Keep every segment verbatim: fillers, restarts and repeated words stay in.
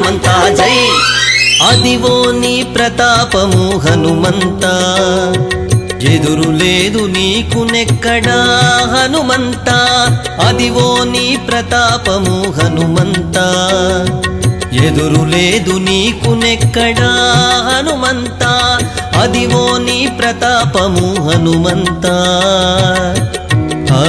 హనుమంతా జై అదివో నీ ప్రతాపము హనుమంతా ఎదురు లేదు నీకు నెక్కడా హనుమంతా అదివో నీ ప్రతాపము హనుమంతా ఎదురు లేదు నీకు నెక్కడా హనుమంతా అదివో నీ ప్రతాపము హనుమంతా ఆ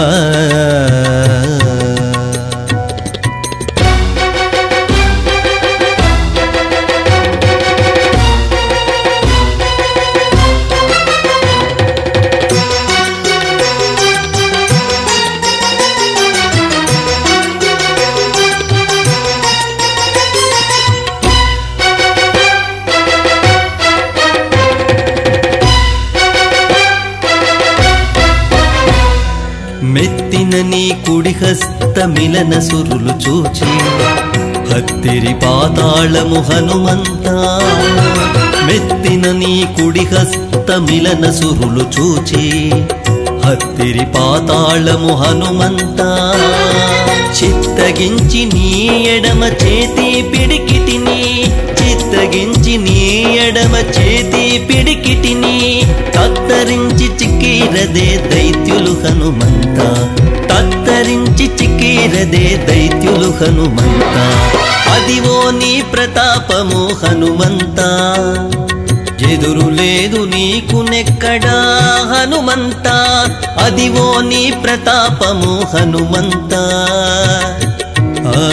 మెత్తిన నీ కుడి హస్త మిలన సురులు చూచి హత్తిరి పాతాళము హనుమంతా మెత్తిన నీ కుడి హస్త మిలన సురులు చూచి హత్తిరి పాతాళము హనుమంతా చిత్తగించి నీ ఎడమ చేతి పిడికిటిని చిత్తగించి నీ ఎడమ చేతి పిడికిటిని తత్తరించి చిక్కిరదే దైత్యులు హనుమంతా తత్తరించి చిక్కిరదే దైత్యులు హనుమంతా అదివో నీ ప్రతాపము హనుమంతా ఎదురు లేదు నీకు నెక్కడా హనుమంతా అదివో నీ ప్రతాపము హనుమంతా ఆ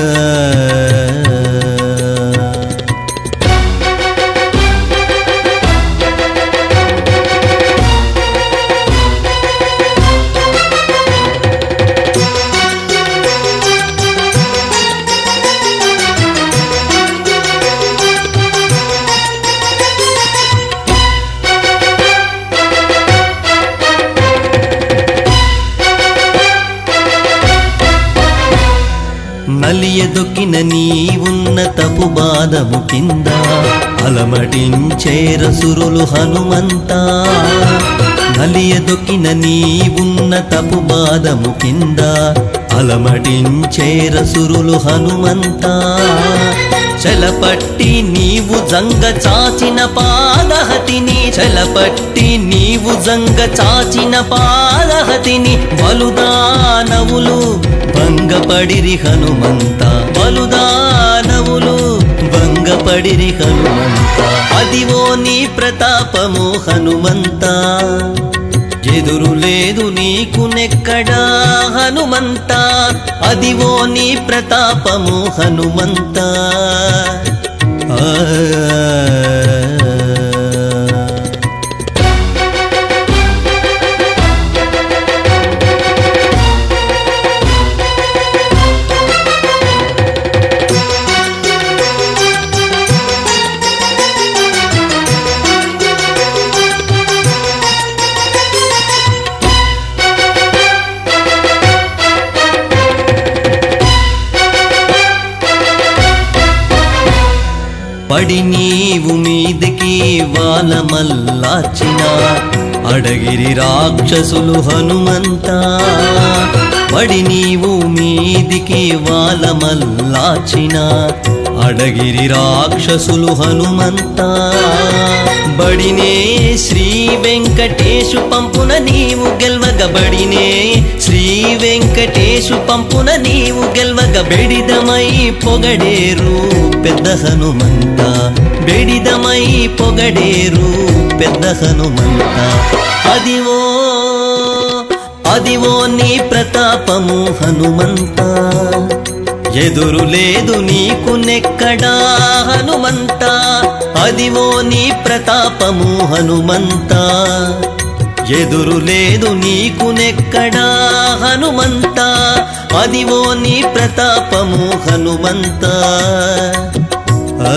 నలియదొక్కిన నీ ఉన్నతపు బాధము కింద అలమటించే రసురులు హనుమంతా నలియదొక్కిన నీ ఉన్నతపు బాధము కింద అలమటించే రసురులు హనుమంతా చలపట్టి నీవు జంగ చాచిన పాదహతిని చలపట్టి నీవు జంగ చాచిన పాదహతిని బలుదానవులు భంగపడిరి హనుమంతా బలుదానవులు భంగపడిరి హనుమంతా అదివో నీ ప్రతాపము హనుమంతా ఎదురు లేదు నీకు నెక్కడా హనుమంతా అదివో నీ ప్రతాపము హనుమంతా ఆ పడి నీవు మీదికి వాల మల్లాచిన అడగిరి రాక్షసులు హనుమంతా పడి నీవు మీదికి వాల మల్లాచిన అడగిరి రాక్షసులు హనుమంతా బడినే శ్రీ వెంకటేశు పంపున నీవు గెల్వగ బడినే శ్రీ వెంకటేశు పంపున నీవు గెల్వగ బెడిదమై పొగడేరు పెద్ద హనుమంతా బెడిదమై పొగడేరు పెద్ద హనుమంతా అదివో అదివో నీ ప్రతాపము హనుమంతా ఎదురు లేదు నీకు నెక్కడా హనుమంతా అదివో నీ ప్రతాపము హనుమంతా ఎదురు లేదు నీకు నెక్కడా హనుమంతా అదివో నీ ప్రతాపము హనుమంతా ఆ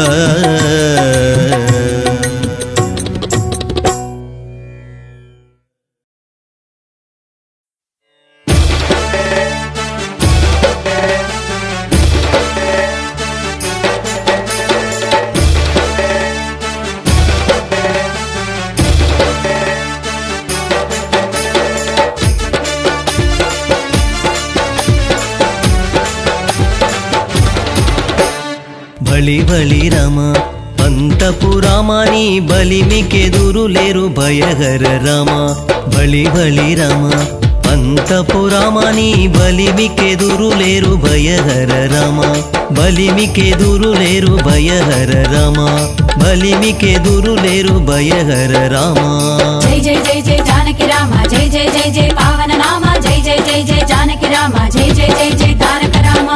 బలి బలి రామ పంతపు రామాని బలిమికెదురు లేరు భయహర రామ బలి బలి రామ పంతపు రామాని బలిమికెదురు లేరు భయహర రామ బలిమికెదురు లేరు భయహర రామ బలిమికెదురు లేరు భయహర రామ జై జై జై జై జానకి రామ జై జై జై జై పావన నామ జై జై జై జై జానకి రామ జై జై జై జై తారక రామ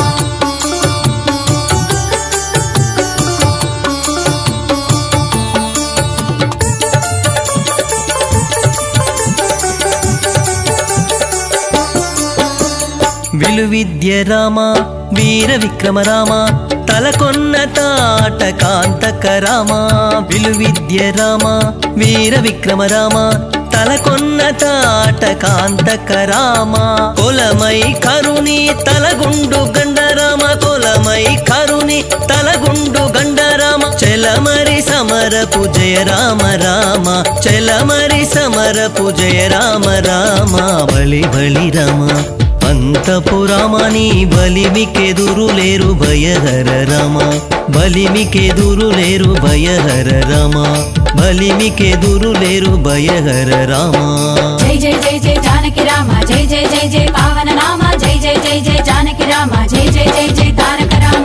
విలువిద్య రామ వీర విక్రమ రామ తలకొన్న తాట కాంతక రామ విలువిద్య రామ వీర విక్రమ రామ తలకొన్న తాట కాంతక రామ కొలమై కరుణి తలగుండు గండరామ కొలమై కరుణి తలగుండు గండరామ చెలమరి సమరపు జయ రామ రామ చెలమరి సమరపు జయ రామ రామ బలి బలి రామ పంతపు రామాని బలిమికెదురు లేరు భయహర రామ బలిమికెదురు లేరు భయహర రామ బలిమికెదురు లేరు భయహర రామ జై జై జై జై జానకి రామ జై జై జై జై పావన నామ జై జై జై జై జానకి రామ జై జై జై జై తారక రామ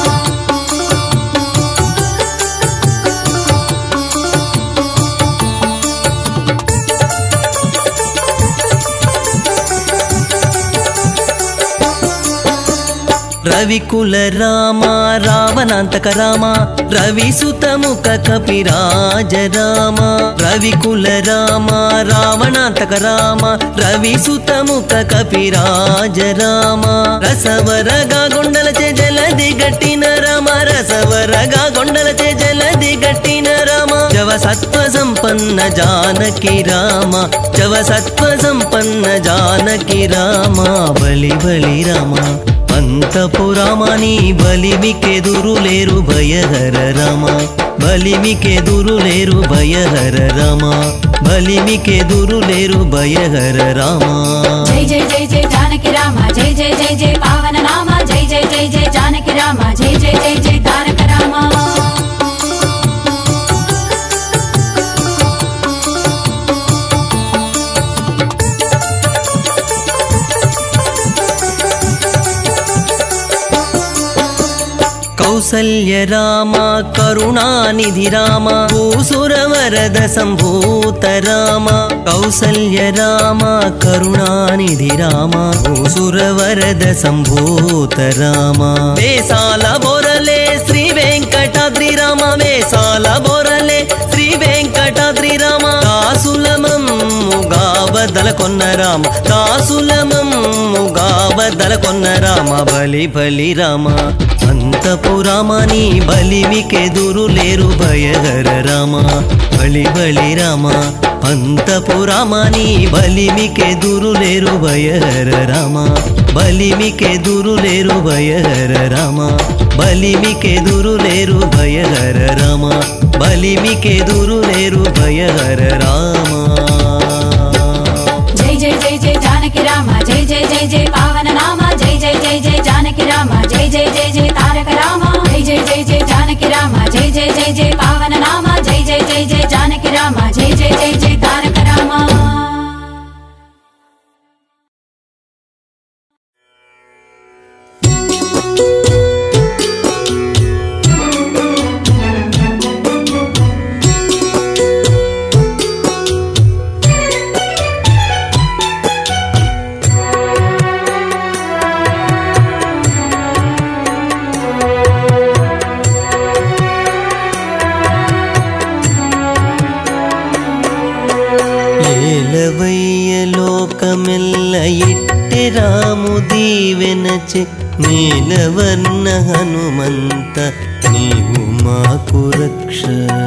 రవికుల రామ రావణాంతక రామ రవిసుతముఖ కపిరాజ రామ రవికుల రామ రావణాంతక రామ రవిసుతముఖ కపిరాజ రామ రసవరగా గొండలచే జలది గట్టిన రామ రసవరగా గొండలచే జలది గట్టిన రామ జవ సత్వ సంపన్న జానకి రామ జవ సత్వ సంపన్న జానకి రామ బలి బలి రామ పంతపు రామాని బలిమికెదురు లేరు భయహర రామ బలిమికెదురు లేరు భయహర రామ బలిమికెదురు లేరు భయహర రామ జై జై జై జై జానకి రామ జై జై జై జై పావన నామ జై జై జై జై జానకి రామ జై జై జై జై తారక రామ కౌసల్య రామ కరుణానిధి రామ భూసుర వరద సంభూత రామ కౌసల్య రామ కరుణానిధి రామ భూసుర వరద సంభూత రామ వేసాల బొరలే శ్రీ వెంకటాద్రి రామ వేసాల బొరలే శ్రీ వెంకటాద్రి రామ దాసులమమ్ముగా బదల కొన్న రామ దాసులమమ్ముగా బదల కొన్న రామ బలి బలి రామ పంతపు రామాని బలిమికెదురు లేరు భయహర రామ బలి బలి రామ పంతపు రామాని బలిమికెదురు లేరు భయహర రామ బలిమికెదురు లేరు భయహర రామ బలిమికెదురు లేరు భయహర రామ బలిమికెదురు లేరు భయహర రామ జై జై జై జై జానకి రామ జై జై జై జై పావన నామ జై జై జై జై జానకి రామ జై జై జై జై తారక రామ జై జై జై జై జానకి రామ జై జై జై జై పావన నామ జై జై జై జై జానకి రామ జై జై జై జై తారక రామ లోకమెల్ల ఇట్టె రాము దీవెనచె నీలవర్ణ హనుమంత నీవు మాకు రక్ష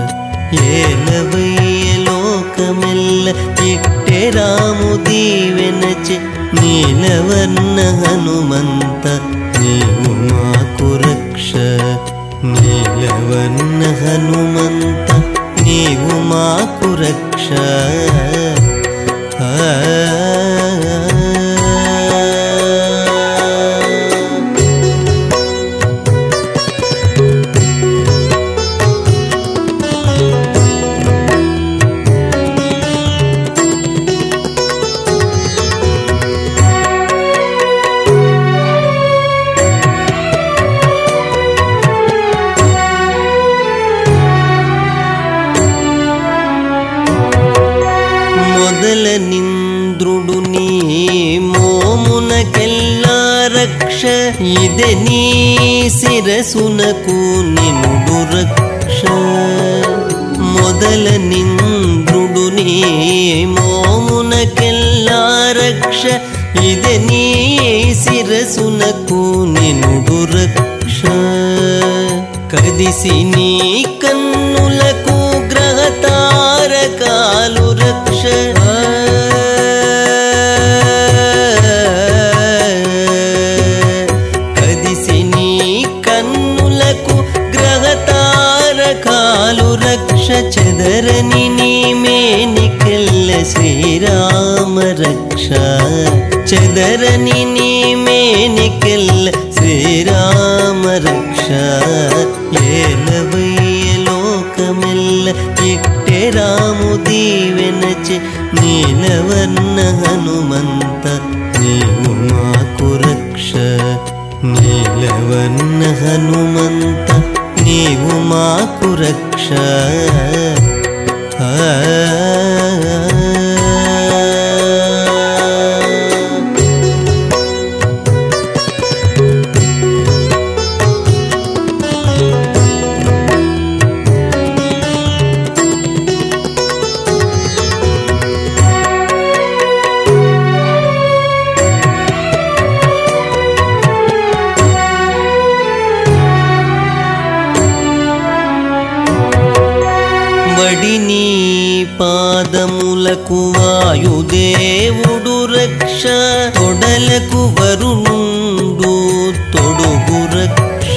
ఏలవయ్య లోకమెల్ల ఇట్టె రాము దీవెనచె నీలవర్ణ హనుమంత నీవు మాకు రక్ష నీలవర్ణ హనుమంత నీవు మాకు రక్ష మొదల నింద్రుడు నీ మోమునకెల్లా రక్ష ఇదే నీ శిరసునకు నినుడు రక్ష మొదల నింద్రుడు నీ మోమునకెల్లా రక్ష ఇదే నీ శిరసునకు నినుడు రక్ష కదిసి నీ కన్నులకు గ్రహతారకాలు రక్ష కదిసి నీ కన్నులకు గ్రహతారకాలు రక్ష చెదరని నీ మేనికెల్ల శ్రీరామ రక్ష చెదరని నీ మేనికెల్ల శ్రీరామ రక్ష ఏలవయ్య లోకమెల్ల ఇట్టే రాము దీవెనచే నీలవర్ణ హనుమంత నీవు మాకు రక్ష నీలవర్ణ హనుమంత నీవు మాకు రక్ష ఆ వడిని పాదములకు వాయుదేవుడు రక్ష తొడలకు వరుణుండు తొడుగు రక్ష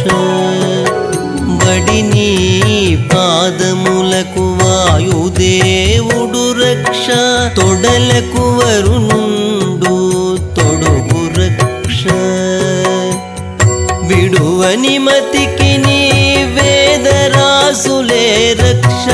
వడిని పాదములకు వాయుదేవుడు రక్ష తొడలకు వరుణుండు తొడుగు రక్ష విడువని మతికి నీ వేదరాసులే రక్ష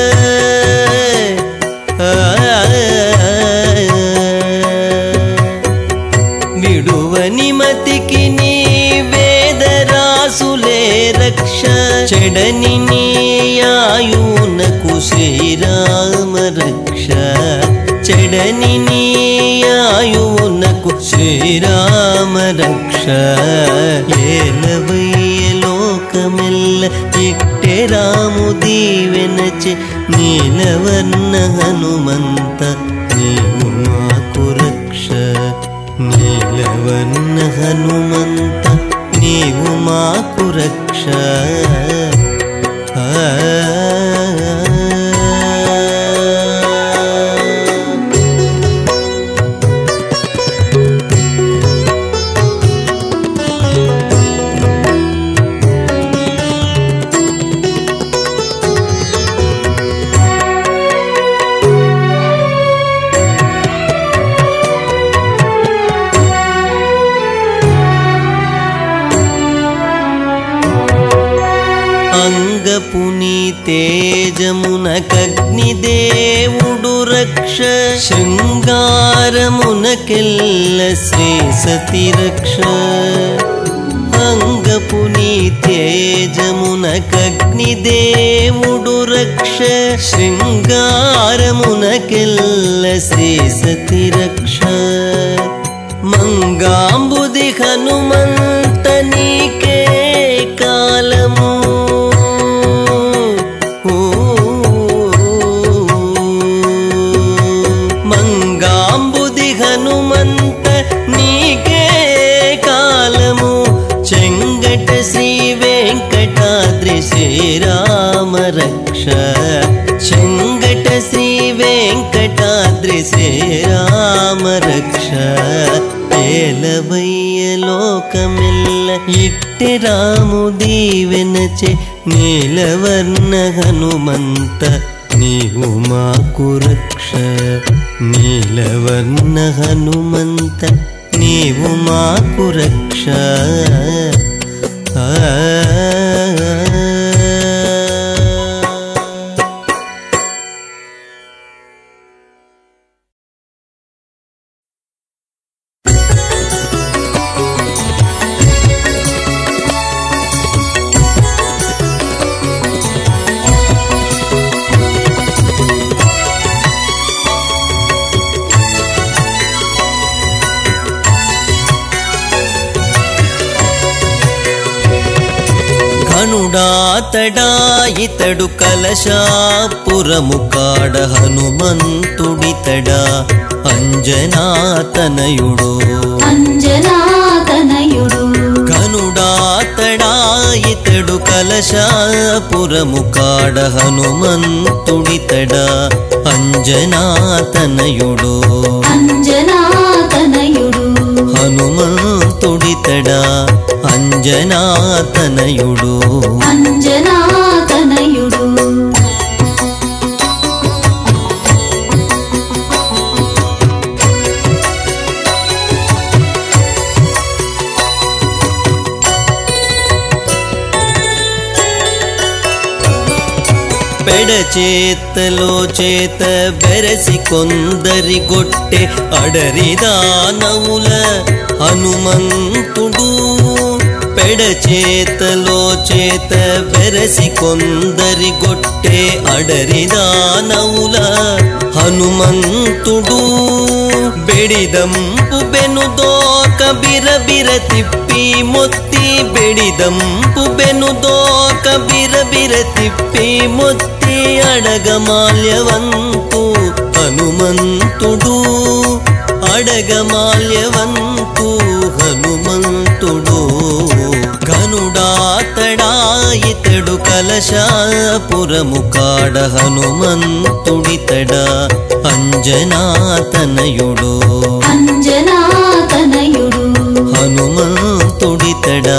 విడువని మతికి నీ వేదరాసులే రక్ష చెడని నీ ఆయునకు శ్రీరామ రక్ష చెడని నీ ఆయునకు శ్రీరామ రక్ష ఏలవయ్య లోకమెల్ల ఇట్టే రాము దీవెనచే నీలవర్ణ హనుమంత నీవు మాకు రక్ష నీలవర్ణ హనుమంత నీవు మాకు రక్ష ఆ అంగపుని తేజమునకగ్నిదేవుడు రక్ష శృంగారమునకెల్ల శ్రీ సతి రక్ష అంగపుని తేజమునకగ్నిదేవుడు రక్ష శృంగారమునకెల్ల శ్రీ సతి రక్ష మంగాంబుది హనుమంత నీకే కాలము మంగాంబుది హనుమంత నీకే కాలము చెంగట శ్రీ వెంకటాద్రి శ్రీరామ రక్ష చెంగట శ్రీ వెంకటాద్రి శ్రీరామ రక్ష ఏలవయ్య లోకమెల్ల ఇట్టే రాము దీవెనచే నీలవర్ణ హనుమంత నీవు మాకు రక్ష నీలవర్ణ హనుమంత నీవు మాకు రక్ష ఆ గనుడాతడా ఇతడు కలశాపురము కాడ హనుమంతుడితడా అంజనాతనయుడు అంజనాతనయుడు గనుడాతడా ఇతడు కలశాపురము కాడ హనుమంతుడితడా అంజనాతనయుడు అంజనాతనయుడు హనుమంతుడితడా అంజనాతనయుడు అంజనాతనయుడు పెడచేతలో చేత బెరసి కొందరి గొట్టె అడరిదానవుల హనుమంతుడు పెడచేతలో చేత బెరసి కొందరి గొట్టె అడరిదానవుల హనుమంతుడు బెడిదంపు బెనుదోక బిరబిర తిప్పి మొత్తి బెడిదంపు బెనుదోక బిరబిర తిప్పి మొత్తి అడగమాల్యవంతు హనుమంతుడు అడగమాల్యవంతు హనుమంతుడు గనుడాతడా ఇతడు కలశాపురము కాడ హనుమంతుడితడా అంజనాతనయుడు అంజనాతనయుడు హనుమంతుడితడా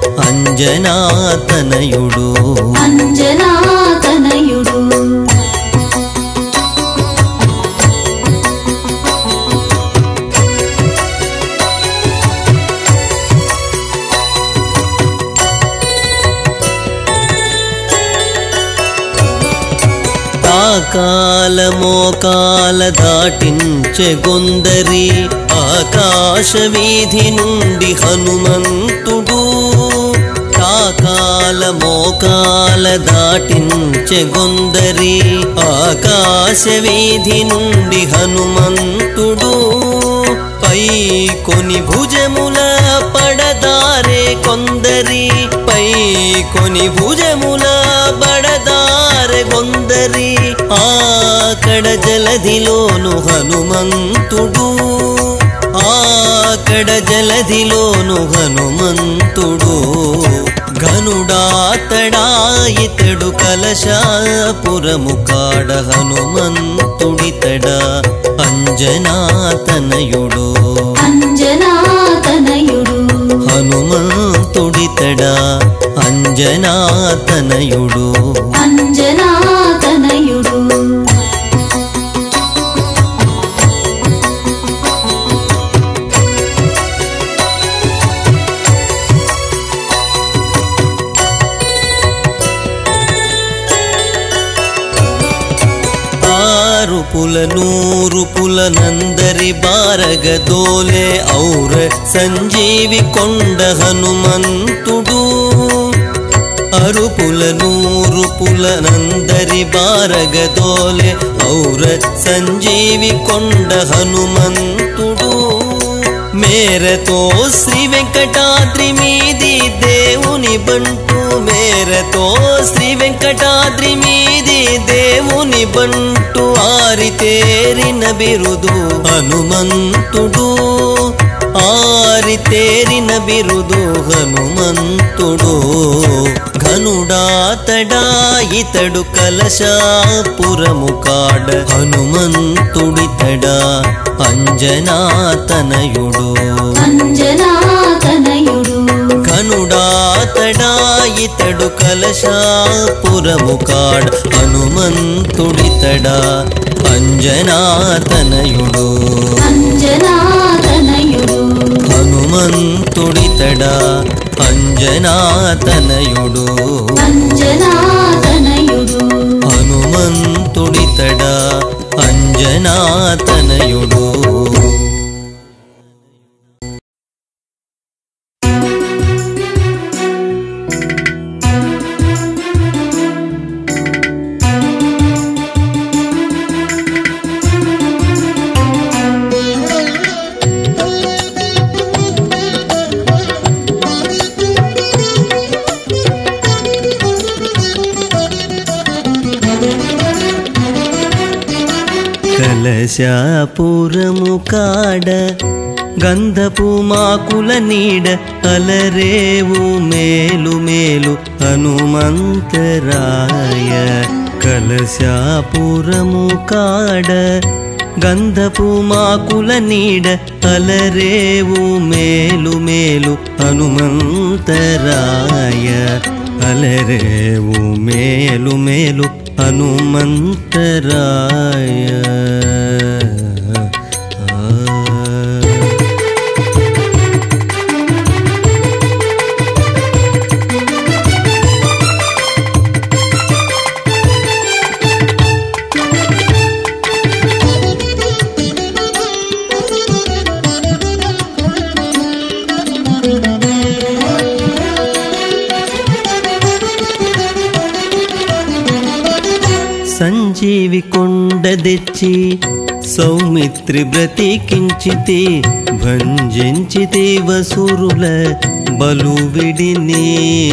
అంజనాతనయుడు అంజనాతనయుడు కాల మోకాల దాటించె గొందరి ఆకాశ వీధి నుండి హనుమంతుడు కాకాల మోకాల దాటించె గొందరి ఆకాశ వీధి నుండి హనుమంతుడు పై కొని భుజముల పడదారే కొందరి పై కొని భుజముల బడదారె కొందరి ఆకడ జలధిలోను హనుమంతుడు ఆకడ జలధిలోను హనుమంతుడు గనుడాతడా ఇతడు కలశాపురము కాడ హనుమంతుడితడా అంజనాతనయుడు అంజనాతనయుడు హనుమంతుడితడా అంజనాతనయుడు అంజనాతనయుడు ఆరుపుల నూరుపుల నందరి బారగదోలే ఔర సంజీవి కొండ హనుమంతుడు అరుపుల నూరుపుల నందరి బారగదోలే ఔర సంజీవి కొండ హనుమంతుడు మేరతో శ్రీ వెంకటాద్రి మీది దేవుని బంటు మేరతో శ్రీ వెంకటాద్రి మీది దేవుని బంటు ఆరితేరిన బిరుదు హనుమంతుడు ఆరితేరిన బిరుదు హనుమంతుడు ఘనుడాతడా ఇతడు కలశాపురము కాడ హనుమంతుడితడా అంజనాతనయుడు అంజనాతనయుడు ఘనుడాతడా ఇతడు కలశాపురము కాడ హనుమంతుడితడా అంజనాతనయుడు అంజనాతనయుడు హనుమంతుడితడా అంజనాతనయుడు అంజనాతనయుడు హనుమంతుడితడా అంజనాతనయుడు కలశాపురము కాడ గంధపు మాకుల నీడ అలరేవు మేలు మేలు హనుమంతరాయ కలశాపురము కాడ గంధపు మాకుల నీడ అలరేవు మేలు మేలు హనుమంతరాయ అలరేవు మేలు మేలు హనుమంతరాయ సంజీవి కొండ తెచ్చి సౌమిత్రి బ్రతికించితే భంజించితే వసురుల బలువిడిని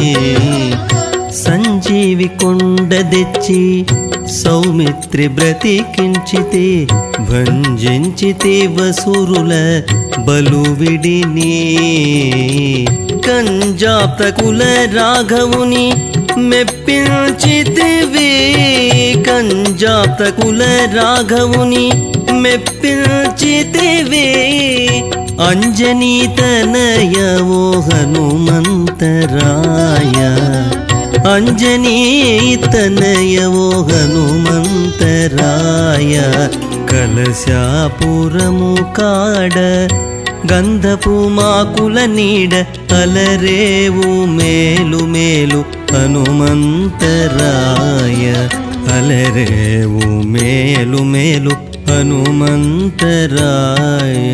సంజీవి కొండ తెచ్చి సౌమిత్రి బ్రతికించితే భంజించితే వసురుల బలువిడిని కంజాప్తకుల రాఘవుని మెప్పించితివి కంజాప్తకుల రాఘవుని మెప్పించితివి అంజనీ తనయవో హనుమంతరాయ అంజనీ తనయవో హనుమంతరాయ కలశాపురము కాడ గంధపు మాకుల నీడ అలరేవు మేలు మేలు హనుమంతరాయ అలరేవు మేలు మేలు హనుమంతరాయ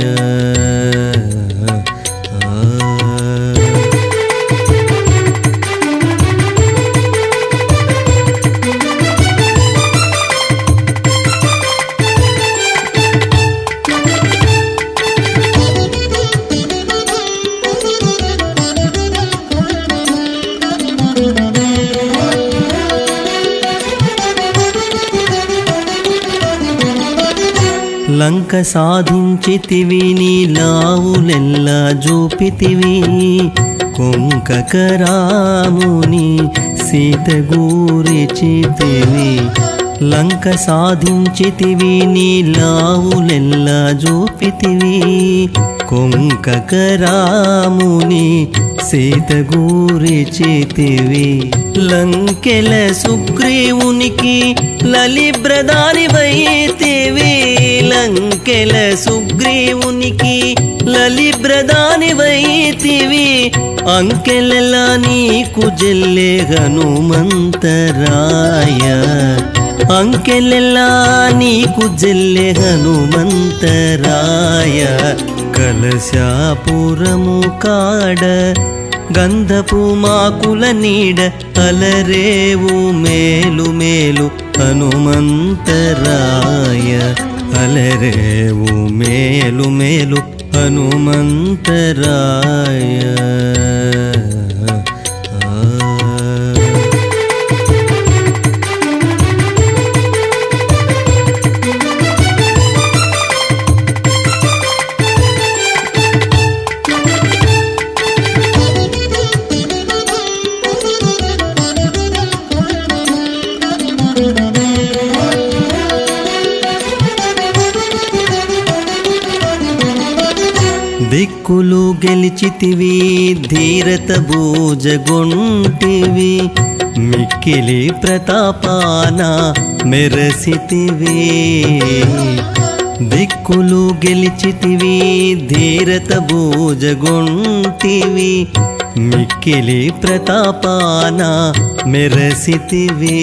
లంక సాధించితివి నీలావులెల్లా జూపితివి కొంకకరాముని సీత గూరిచితివి లంక సాధించితివి నీలావులెల్లా జూపితివి కొంకకరాముని సీత గూరిచితివి లంకెల సుగ్రీవునికి లలిబ్రదాని వైతివి లంకెల సుగ్రీవునికి లలిబ్రదాని వైతివి అంకెలలా నీకు జల్లే హనుమంతరాయ అంకెలలా నీకు జల్లే హనుమంతరాయ కలశాపురము కాడ గంధపు మాకుల నీడ అలరేవు మేలు మేలు హనుమంతరాయ అలరేవు మేలు మేలు హనుమంతరాయ దిక్కులు గెలిచితివి ధీరత బూజగొంటివి మిక్కిలి ప్రతాపాన మెరసితివి దిక్కులు గెలిచితివి ధీరత బూజగొంటివి మిక్కిలి ప్రతాపాన మెరసితివి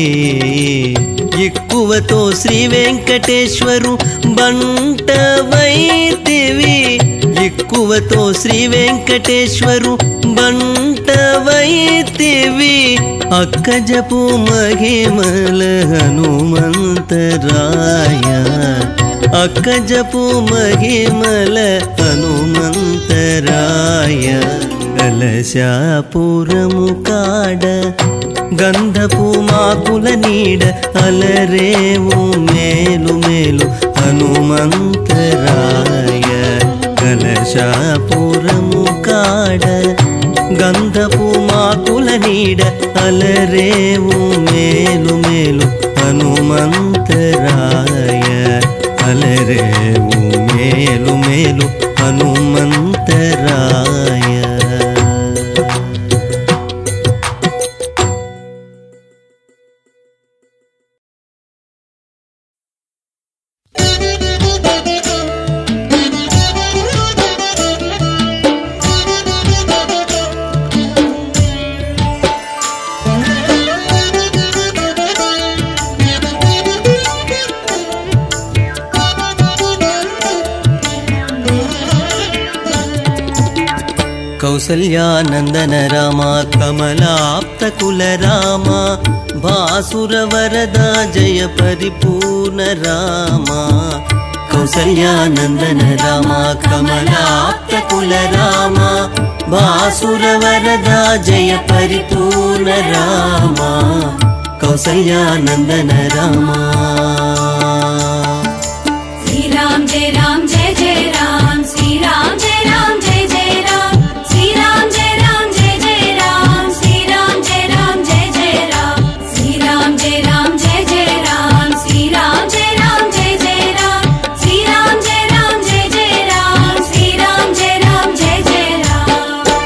ఎక్కువతో శ్రీ వెంకటేశ్వరు బంట వైతివి ఎక్కువతో శ్రీ వెంకటేశ్వరు బంట వైతివి అక్కజపు మహిమల హనుమంతరాయ అక్కజపు మహిమల హనుమంతరాయ కలశాపురము కాడ గంధపు మాకుల నీడ అలరేవు మేలు మేలు హనుమంతరాయ కలశాపురము కాడ గంధపు మాకుల నీడ అలరేవు మేలు మేలు హనుమంతరాయ అలరేవు మేలు మేలు హనుమంతరాయ. కౌసల్యానందన రామ కమలాప్త కుల రామ భాసుర వరద జయ పరిపూర్ణ రామ. కౌసల్యానందన రామ కమలాప్త కుల రామ భాసుర వరద జయ పరిపూర్ణ రామ. కౌసల్యానందన రామ. श्री राम जय राम जय जय राम श्री राम जय राम जय जय राम श्री राम जय राम जय जय राम श्री राम जय राम जय जय राम श्री राम जय राम जय जय राम श्री राम जय राम जय जय राम श्री राम जय राम जय जय राम श्री राम जय राम जय जय राम.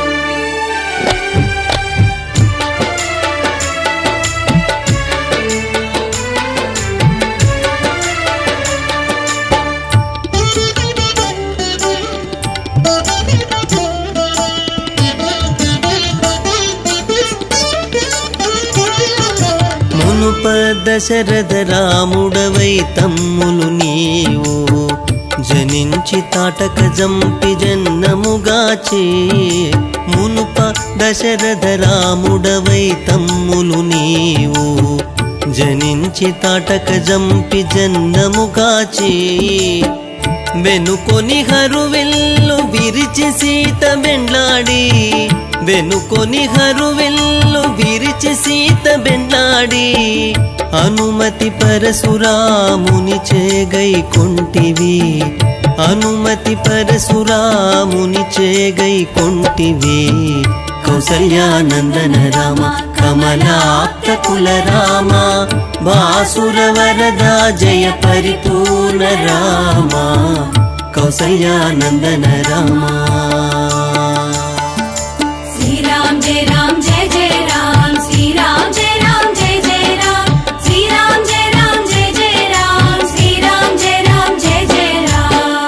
మునుప దశరథ రాముడవై తమ్ములు నీవు జనించి తాటక జంపి జన్నముగాచే. మునుప దశరథ రాముడవై తమ్ములు నీవు జనించి తాటక జంపి జన్నముగాచే. వెనుకొని హరువిల్లు విరిచి సీత బెండ్లాడి వెనుకొని హరువిల్లు విరిచి సీత బెండ్లాడి అనుమతి పరశురాముని చేగై కొంటివి అనుమతి పరశురాముని చేగై కొంటివి. కౌసల్యానందన రామ కమలాప్త కుల రామ భాసుర వరద జయ పరిపూర్ణ రామ. కౌసల్యానందన రామ. श्री राम जय राम जय जय राम श्री राम जय राम जय जय राम श्री राम जय राम जय जय राम श्री राम जय राम जय जय राम.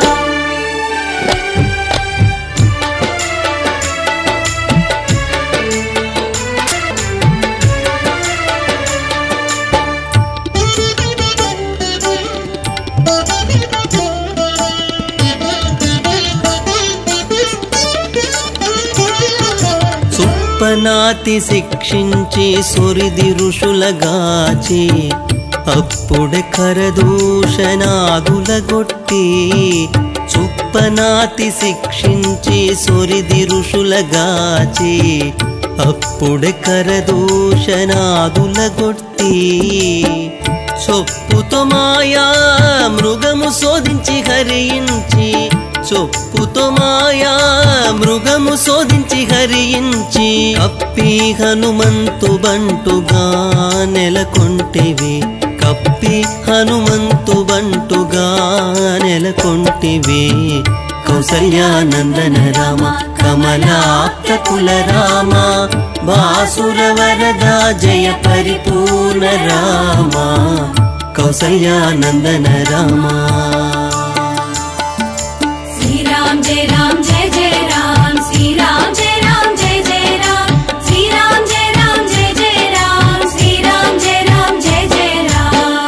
సుప్పనాతి శిక్షించి సొరిది ఋషులగాచి అప్పుడే కరదూషణాదులగొట్టి. సుప్పనాతి శిక్షించి సొరిది ఋషులగాచి అప్పుడే కరదూషణాదులగొట్టి. చొప్పుతో మాయా మృగము శోధించి హరించి చొప్పుతో మాయా మృగము శోధించి హరించి కప్పి హనుమంతు బంటుగా నెలకొంటివి కప్పి హనుమంతు బంటుగా నెలకొంటివి. కౌసల్యానందన రామ కమలాప్త కుల రామ భాసుర వరద జయ పరిపూర్ణ రామ. కౌసల్యానందన రామ. श्री राम जय राम जय जय राम श्री राम जय राम जय जय राम श्री राम जय राम जय जय राम श्री राम जय राम जय जय राम.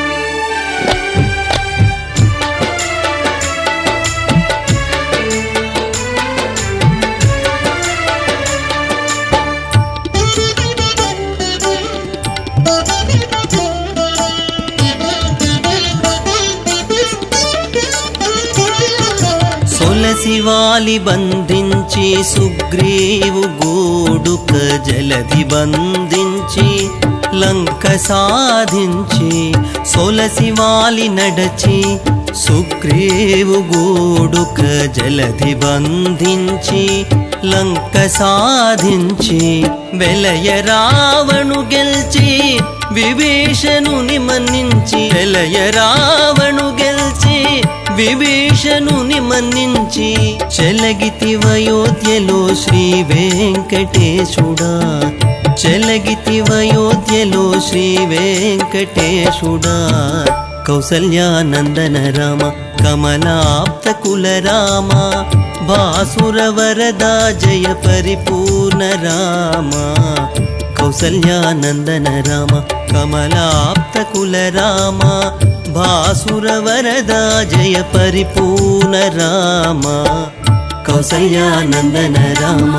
శివాలి బంధించి సుగ్రీవు గూడుక జలధి బంధించి లంక సాధించి సొలసివాలి నడచి సుగ్రీవు గూడుక జలధి బంధించి లంక సాధించి వెలయ రావణు గెల్చి విభీషణుని మన్నించి వెలయ రావణు గెల్చి విభీషణుని మన్నించి చెలగితివయోధ్యలో శ్రీ వెంకటేశుడా చెలగితివయోధ్యలో శ్రీ వెంకటేశుడా కౌసల్యానందన రామ కమలాప్త కుల రామ భాసుర వరదా జయ పరిపూర్ణ రామ కౌసల్యానందన రామ కమలాప్త కుల రామ భాసుర వరదా జయ పరిపూర్ణ రామ కౌసల్యానందన రామ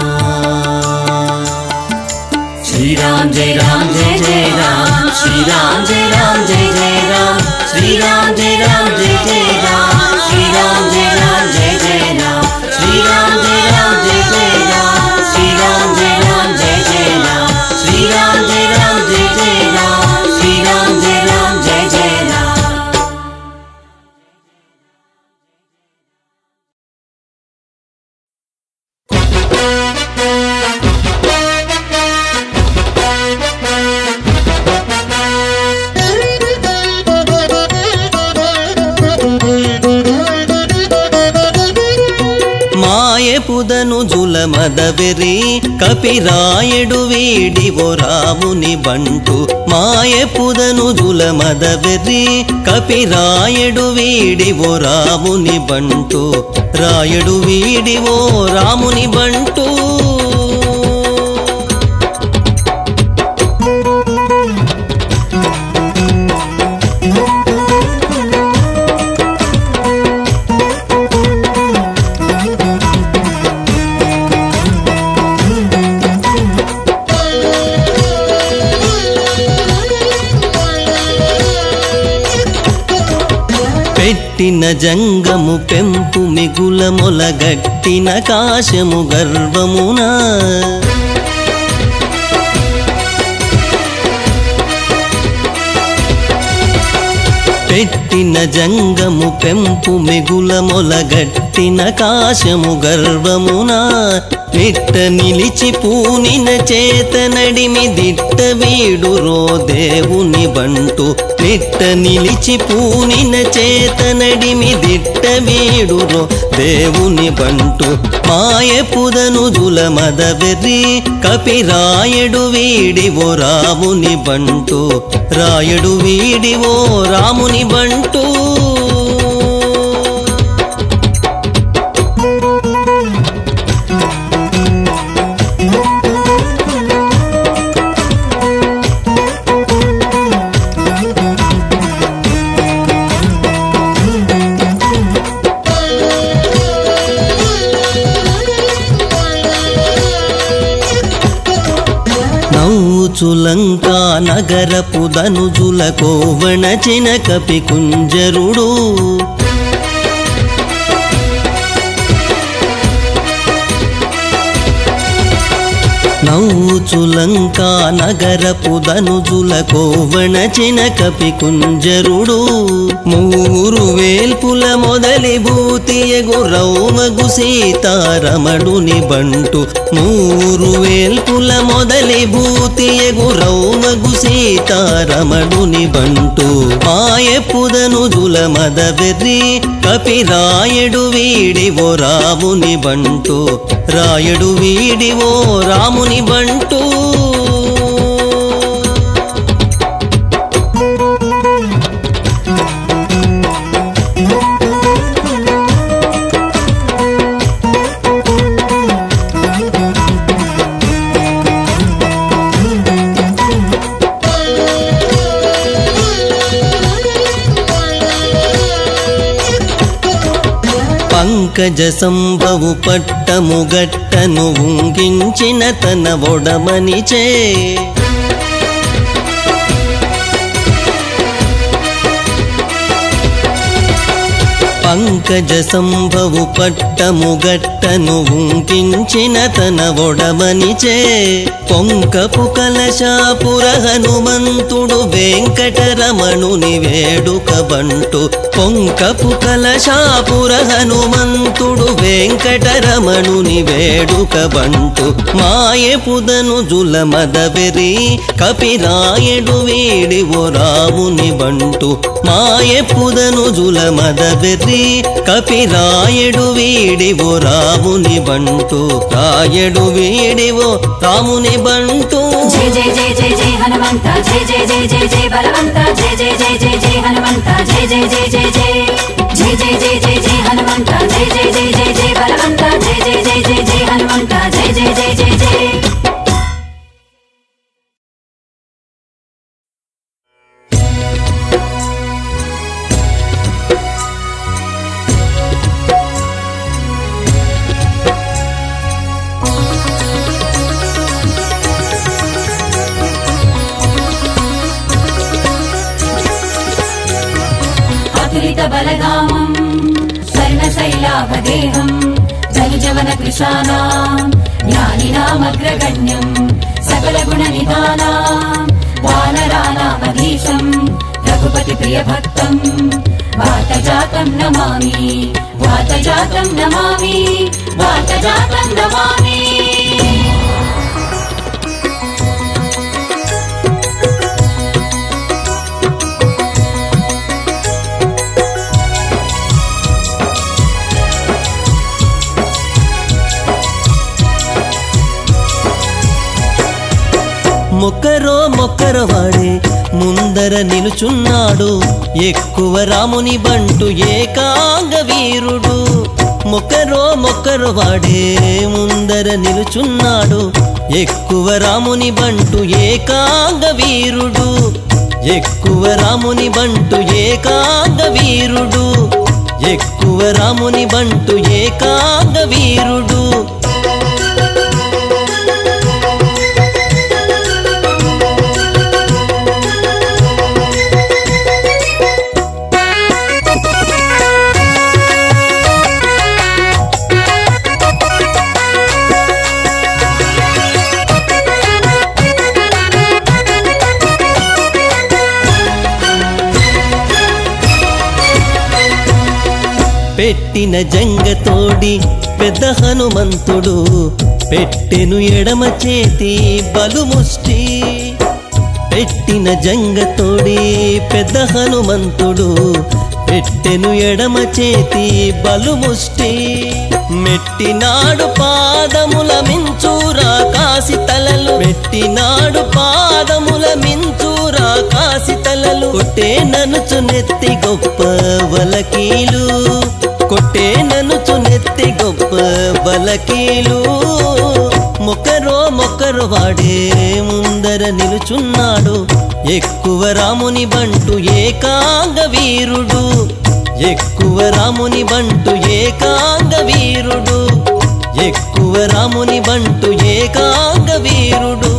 श्री राम जय राम जय जय राम श्री राम जय राम जय जय राम श्री राम जय राम जय जय राम श्री राम जय राम जय जय राम श्री राम जय राम जय जय राम श्री राम जय राम जय जय राम श्री राम जय राम जय जय राम श्री राम जय राम जय जय राम। మాయపుదను జులమదవెరి కపిరాయుడు వీడివో రాముని బంటు మాయపుదను జులమదవెరి కపిరాయుడు వీడివో రాముని బంటు రాయుడు వీడివో రాముని బంటు పెట్టిన జంగము పెంపు మిగుల మొలగట్టిన కాశము గర్వమున పెట్టిన జంగము పెంపు మిగుల మొలగట్టిన కాశము గర్వమున నిట్ట నిలిచి పూనిన చేత నడిమి దిట్ట వీడురో దేవుని బంటు నిట్ట నిలిచి పూనిన చేత నడిమి దిట్ట వీడురో దేవుని బంటు మాయపుదను జులమదవెర్రి కపిరాయుడు వీడివో రాముని బంటు రాయుడు వీడివో రాముని బంటు లంకా నగరపు ధనుజుల కోవణచిన కపి కుంజరుడు నౌచులంకా నగరపు ధనుజుల కోవణచిన కపి కుంజరుడు మూరు వేల్పుల మొదలి భూతియగు రౌమగు సీతారమణుని బంటు మూరు వేల్పుల మొదలి భూతియగు రౌమగు సీతారమణుని బంటు మాయపుదను జులమదవెర్రి కపిరాయుడు వీడివో రాముని బంటు రాయుడు వీడివో రాముని బంటు పంకజ సంభవు పట్టము గట్టను ఉంగించిన తన ఒడమనిచే పంకజ సంభవు పట్టము గట్టను ఉంకించిన తన ఒడమనిచే పొంకపు కలశాపుర హనుమంతుడు వెంకటరమణుని వేడుక బంటు పొంకపు కలశాపుర హనుమంతుడు వెంకటరమణుని వేడుక బంటు మాయపుదను జుల మదవెరి కపిరాయుడు వీడివో రాముని బంటు మాయపుదను జుల మదవెరి కపిరాయుడు వీడివో రాముని బంటు రాయుడు వీడివో రాముని బంటు జయ జయ జయ జయ జయ హనుమంత జయ జయ జయ జయ జయ బలవంత జయ జయ జయ జయ జయ హనుమంత జయ జయ జయ జయ జయ జయ జయ జయ జయ జయ హనుమంత జయ జయ జయ జయ జయ బలవంత జయ జయ జయ జయ జయ హనుమంత జయ జయ జయ జయ జయ బలగామం స్వర్ణశైలాభదేహం జనుజవన కృషానాం జ్ఞానినామగ్రగణ్యం సకల గుణ నిధానాం వానరానామధీశం రఘుపతి ప్రియ భక్తం వాతజాతం నమామి వాతజాతం నమామి వాతజాతం నమామి మొక్కరో మొక్కరవాడే ముందర నిలుచున్నాడు ఎక్కువ రాముని బంటు ఏకాంగ వీరుడు మొక్కరో మొక్కరవాడే ముందర నిలుచున్నాడు ఎక్కువ రాముని బంటు ఏకాంగ వీరుడు ఎక్కువ రాముని బంటు ఏకాంగ వీరుడు ఎక్కువ రాముని బంటు ఏకాంగ వీరుడు పెట్టిన జంగతోడి పెద్ద హనుమంతుడు పెట్టెను ఎడమ చేతి బలుముష్టి పెట్టిన జంగతోడి పెద్ద హనుమంతుడు పెట్టెను ఎడమ చేతి బలుముష్టి మెట్టినాడు పాదముల మించూరా కాసి తలలు మెట్టినాడు పాదముల మించూరా కాసి తలలు కొట్టే ననుచు నెత్తి గొప్ప వలకీలు కొట్టే ననుచు నెత్తి గొప్ప వలకీలు మొక్కరో మొక్కరు వాడే ముందర నిలుచున్నాడు ఎక్కువ రాముని బంటు ఏకాంగ వీరుడు ఎక్కువ రాముని బంటు ఏకాంగ వీరుడు ఎక్కువ రాముని బంటు ఏకాంగ వీరుడు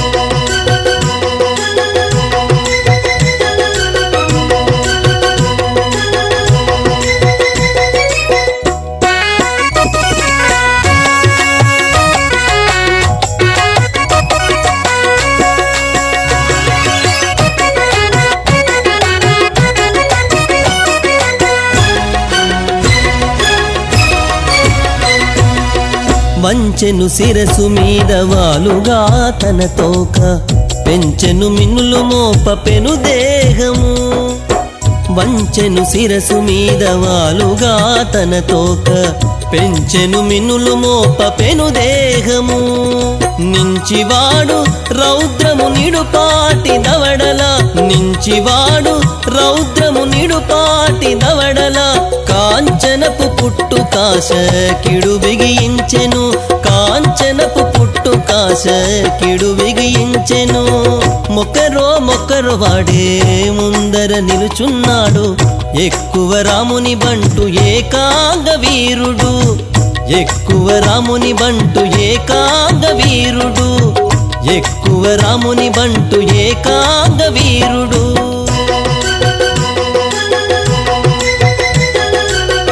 వంచెను శిరసు మీద వాలుగా తన తోక పెంచెను మిన్నులు మోప పెను దేహము వంచెను శిరసు మీద వాలుగా తన తోక పెంచెను మిన్నులు మోప పెను దేహము నించివాడు రౌద్రము నిడుపాటి దవడల నించివాడు రౌద్రము నిడుపాటి దవడల కాంచనపు పుట్టు కాశ కిడు బిగించెను కాంచనపు పుట్టు కాశ కిడు బిగించెను మొక్కరో మొక్కరు వాడే ముందర నిలుచున్నాడు ఎక్కువ రాముని బంటు ఏకాంగ వీరుడు ఎక్కువ రాముని బంటు ఏకాంగ వీరుడు ఎక్కువ రాముని బంటు ఏకాంగ వీరుడు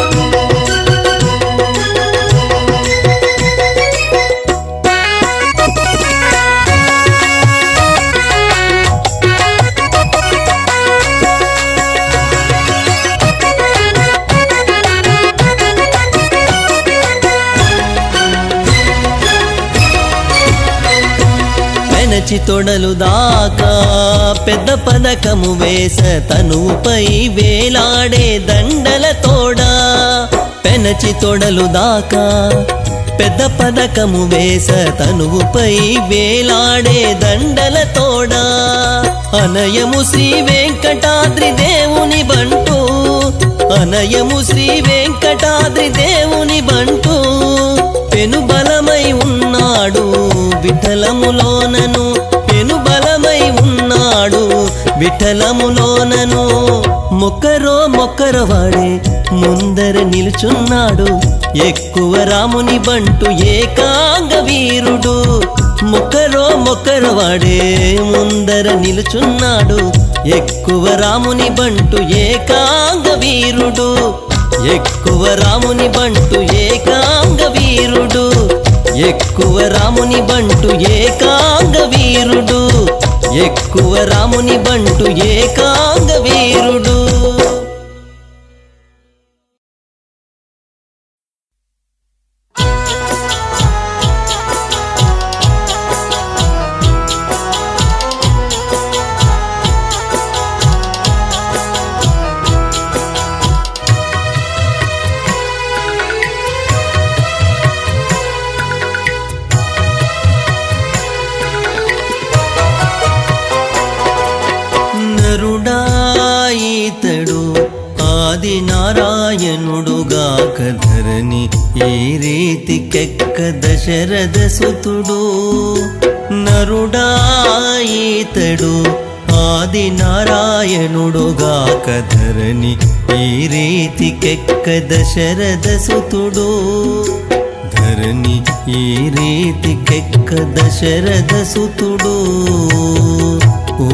పెనచి తొడలు దాకా పెద్ద పదకము వేస తనువుపై వేలాడే దండల తోడా పెనచి తొడలు దాకా పెద్ద పదకము వేస తనువుపై వేలాడే దండల తోడా అనయము శ్రీ వెంకటాద్రి దేవుని బంటూ అనయము శ్రీ వెంకటాద్రి దేవుని బంటూ పెను బలమై ఉన్నాడు విఠలములోనను పెను బలమై ఉన్నాడు విఠలములోనను మొక్కరో మొక్కరవాడే ముందర నిలుచున్నాడు ఎక్కువ రాముని బంటు ఏకాంగ వీరుడు మొక్కరో మొక్కరవాడే ముందర నిలుచున్నాడు ఎక్కువ రాముని బంటు ఏకాంగ వీరుడు ఎక్కువ రాముని బంటు ఏకాంగ వీరుడు ఎక్కువ రాముని బంటు ఏకాంగ వీరుడు ఎక్కువ రాముని బంటు ఏకాంగ వీరుడు నరుడాయితడు ఆది నారాయణుడుగాక ధరణి ఈ రీతికెక్క దశరథ సుతుడు నరుడాయితడు ఆది నారాయణుడుగాక ధరణి ఈ రీతికెక్క దశరథ సుతుడు ధరణి ఈ రీతికెక్క దశరథ సుతుడు ఓ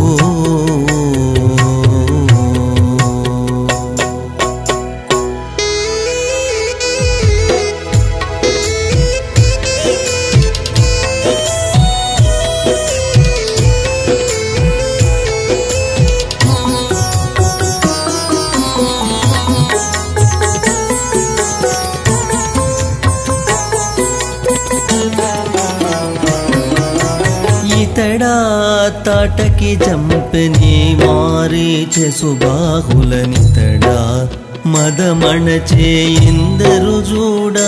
ఇతడా తాటకి జంపని మారీచ సుబాహులనితడా మదమణచే ఇందరు చూడా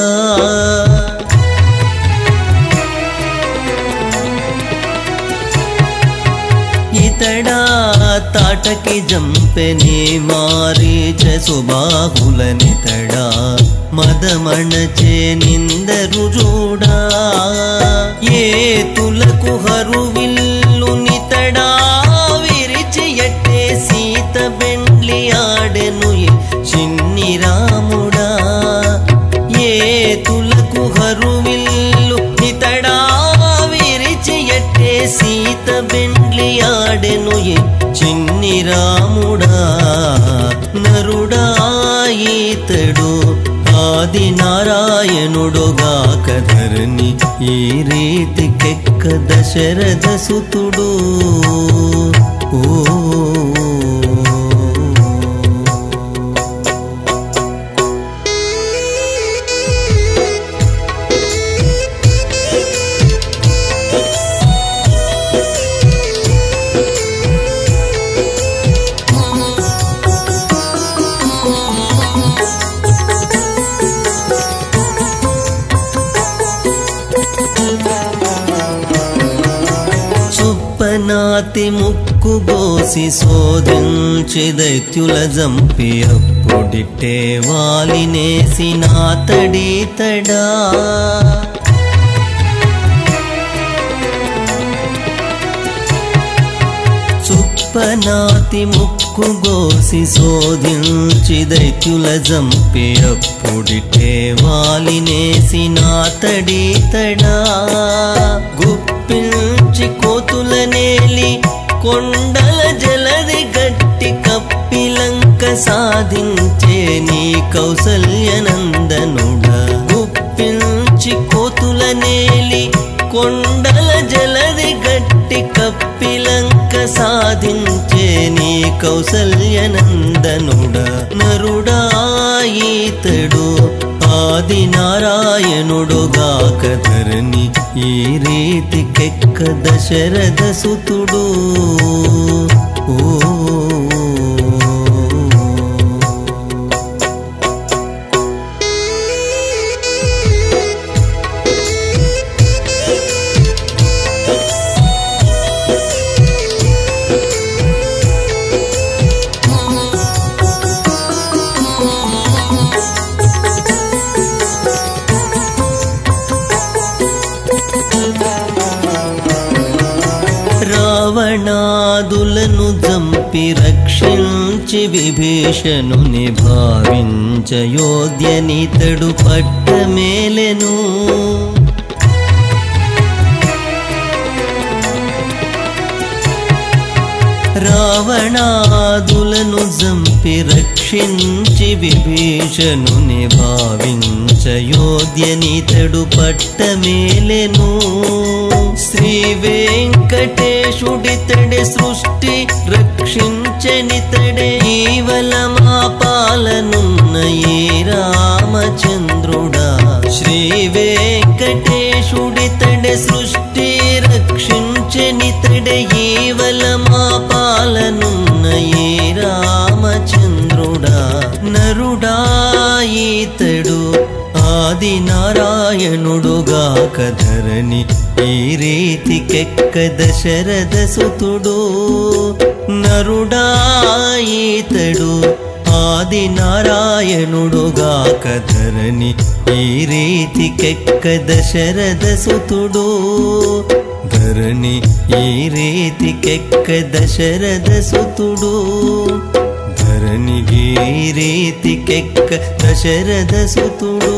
ఇతడా తాటకి జంపని మారీచ సుబాహులనితడా మదమణచే నిందరు చూడా ఏ తులకు హరువిల్లు నితడా విరిచి ఎట్టే సీత బెండ్లి ఆడెను చిన్ని రాముడా ఏ తులకు హరువిల్లు నితడా విరిచి ఎట్టే సీత బెండ్లి ఆడెను చిన్ని రాముడా నరుడాయితడు ఆది నారాయణుడుగాక ధరణి ఈ రీతికెక్క దశరథ సుతుడు ఓ నాతి ముక్కు గోసి శోధించి దైత్యుల జంపి అప్పుడిట్టే వాలినేసి నాతడీతడా చుప్పనాతి ముక్కు గోసి శోధించి దైత్యుల జంపి అప్పుడిట్టే వాలినేసి నాతడీతడా గుప్పించి కోతుల నేలి కొండల జలది గట్టి కప్పిలంక సాధించే నీ కౌసల్యనందనుడా గుప్పించి కోతుల నేలి కొండల జలది గట్టి కప్పిలంక సాధించే నీ కౌసల్యనందనుడా నరుడాయితడు ఆది నారాయణుడుగాక ధరణి ఈ రీతికెక్క దశరథ సుతుడు ఓ రావణాదులను జంపి రక్షించి విభీషణుని భావించయోధ్యనితడు పట్టమేలెను రావణాదులను జంపి రక్షించి విభీషణుని భావించయోధ్యనితడు పట్టమేలెను శ్రీ వెంకటేశుడితడే సృష్టి రక్షించనితడే ఈవల మా పాలనున్న ఏ రామచంద్రుడా శ్రీ వెంకటేశుడితడే సృష్టి రక్షించనితడే ఈవల మా పాలనున్న ఏ రామచంద్రుడా నరుడా ఈతడు ఆది నారాయణుడుగాక ధరణి ఈ రీతికెక్క దశరథ సుతుడు నరుడా ఈతడు ఆది నారాయణుడుగాక ధరణి ఈ రీతికెక్క దశరథ సుతుడు ధరణి ఈ రీతికెక్క దశరథ సుతుడు ధరణికి ఈ రీతికెక్క దశరథ సుతుడు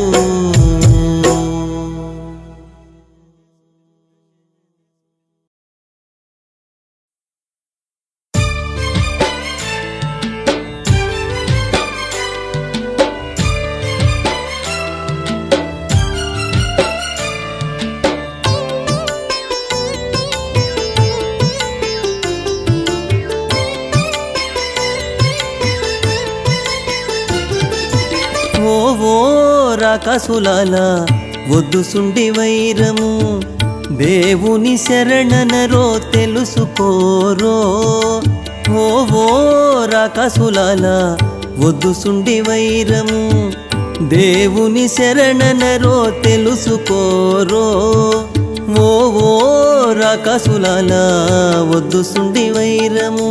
రాకాసులాల వద్దు సుండి వైరము దేవుని శరణనరో తెలుసుకోరో ఓ ఓ రాకాసులాల వద్దు సుండి వైరము దేవుని శరణనరో తెలుసుకోరో ఓ ఓ రాకాసులాల వద్దు సుండి వైరము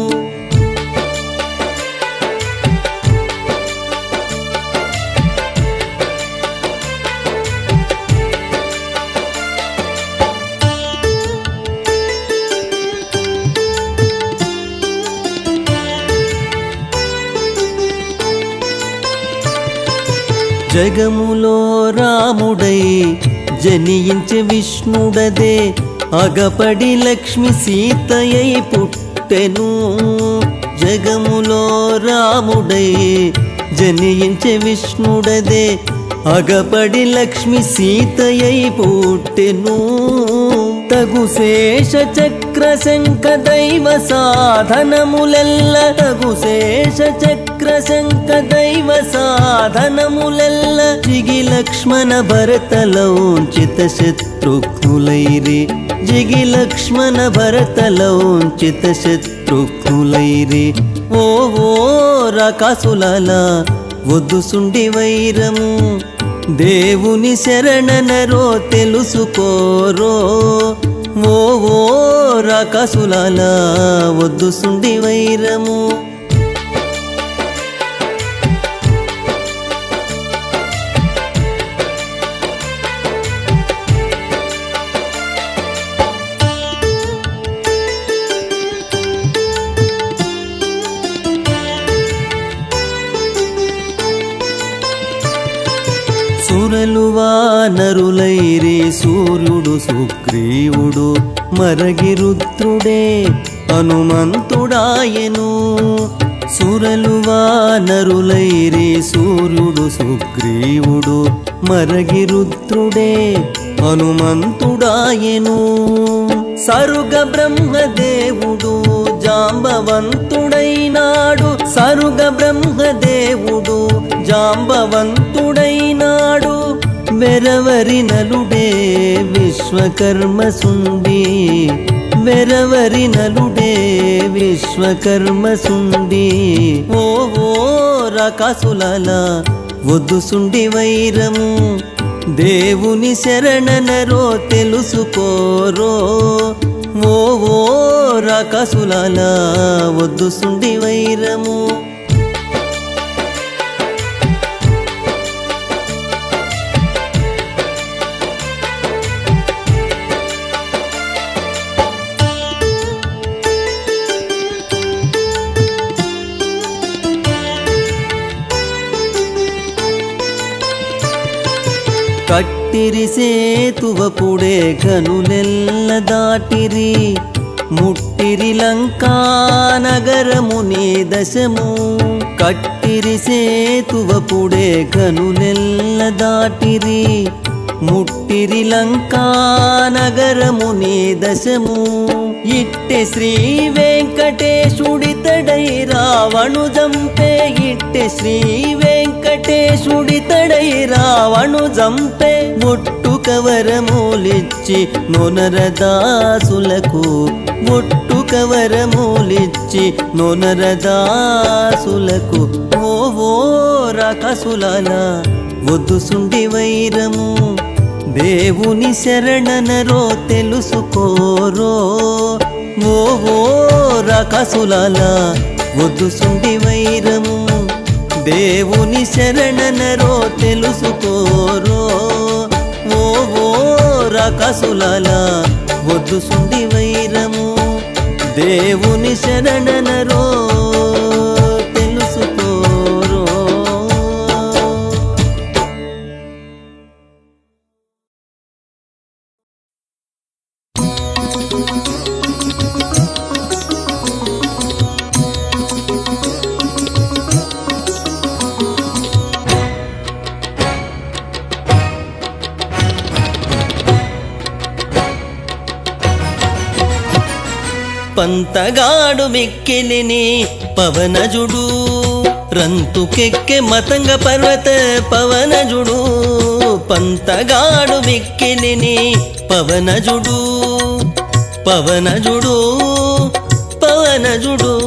జగములో రాముడై జనించే విష్ణుడదే అగపడి లక్ష్మి సీతయై పుట్టెను జగములో రాముడై జనించే విష్ణుడదే అగపడి లక్ష్మి సీతయై పుట్టెను తగు శేష చక్ర శంఖ దైవ సాధనములెల్ల తగు శేష చక్ర శంఖ దైవ సాధనములెల్ల జిగి లక్ష్మణ భరతలౌంచిత శత్రుఘ్నులైరి జిగి లక్ష్మణ భరతలౌంచిత శత్రుఘ్నులైరి ఓ ఓ రాకాసులాల వద్దు సుండి వైరము దేవుని శరణనరో తెలుసుకోరో ఓ ఓ రాకాసులాల వద్దు సుండి వైరము సురలు వానరులైరి సూర్యుడు సుగ్రీవుడు మరగి రుద్రుడే హనుమంతుడాయను సురలు వానరులైరి సూర్యుడు సుగ్రీవుడు మరగి రుద్రుడే హనుమంతుడాయను సరుగ బ్రహ్మదేవుడు జాంబవంతుడైనాడు సరుగ బ్రహ్మదేవుడు జాంబవంతుడైనాడు వెరవరి నలుడే విశ్వకర్మ సుండి వెరవరి నలుడే విశ్వకర్మ సుండి ఓ ఓ రాకాసులాల వద్దు సుండి వైరము దేవుని శరణనరో తెలుసుకోరో ఓ ఓ రాకాసులాల వద్దు సుండి వైరము కట్టిరి సేతువపుడే కనులెల్ల దాటిరి ముట్టిరి లంకా నగరముని దశము కట్టిరి సేతువపుడే కనులెల్ల దాటిరి ముట్టిరి లంకా నగరముని దశము ఇట్టె శ్రీ వెంకటేశుడితడై రావణు జంపే ఇట్టె శ్రీ వెంకటేశుడితడై రావణు జంపే ఒట్టు కవరమూలిచ్చి నొనరదాసులకు ఒట్టు కవరమూలిచ్చి నొనరదాసులకు ఓ ఓ రాకాసులాల వద్దు సుండి వైరము దేవుని శరణనరో తెలుసుకోరో ఓ ఓ రాకాసులాల వద్దు సుండి వైరము దేవుని శరణనరో తెలుసుకోరో ఓ ఓ రాకాసులాల వద్దు సుండి వైరము దేవుని శరణనరో తెలుసుకోరో పంతగాడు మిక్కిలిని పవనజుడు రంతుకెక్కె మతంగ పర్వత పవనజుడు పంతగాడు మిక్కిలిని పవనజుడు పవనజుడు పవనజుడు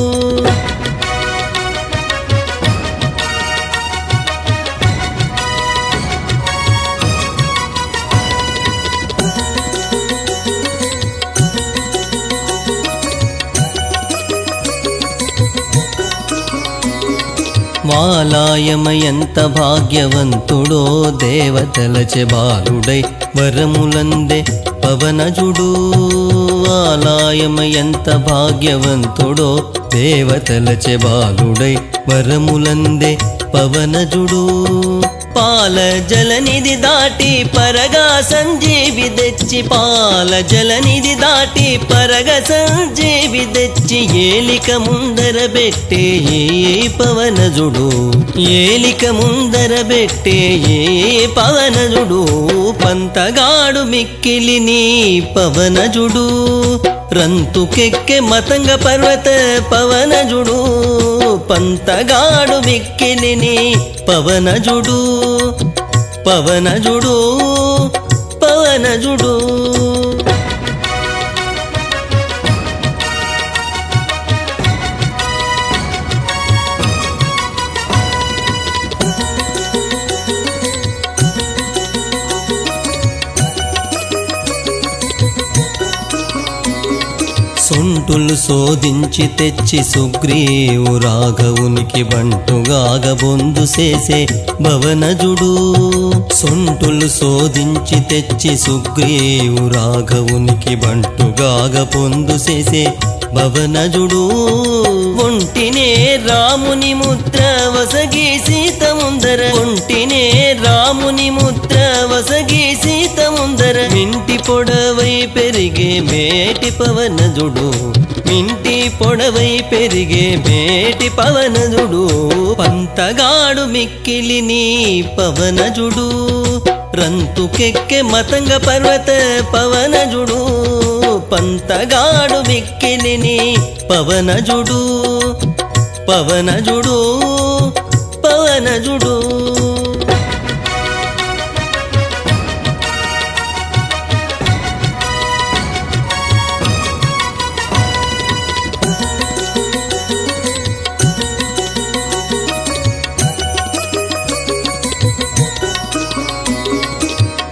మాలాయమ ఎంత భాగ్యవంతుడో దేవతలచె బాలుడై వరములందే పవనజుడు ఆలాయమ ఎంత భాగ్యవంతుడో దేవతలచె బాలుడై వరములందే పవనజుడు పాల జలనిధి దాటి పరగా సంజీవి తెచ్చి పాల జలనిధి దాటి పరగ సంజీవి తెచ్చి ఏలిక ముందర పెట్టే ఏ పవనజుడు ఏలిక ముందర పెట్టే ఏ పవనజుడు పంతగాడు మిక్కిలిని పవనజుడు రంతుకెక్కె మతంగ పర్వత పవనజుడు పంతగాడు మిక్కిలిని పవనజుడు పవనజుడు పవనజుడు సొంటులు శోధించి తెచ్చి సుగ్రీవు రాఘవునికి బంటుగాగ బొందు చేసే భవనజుడు సొంటులు శోధించి తెచ్చి సుగ్రీవు రాఘవునికి బంటుగాగ బొందు చేసే భవనజుడు ఒంటినే రాముని ముద్ర వసగి సీత ముందర ఒంటినే రాముని ముద్ర వసగి సీత ముందర మింటి పొడవై పెరిగే మేటి పవనజుడు మింటి పొడవై పెరిగే మేటి పవనజుడు పంతగాడు మిక్కిలిని పవనజుడు రంతుకెక్కె మతంగ పర్వత పవనజుడు పంతగాడు మిక్కిలిని పవనజుడు పవనజుడు పవనజుడు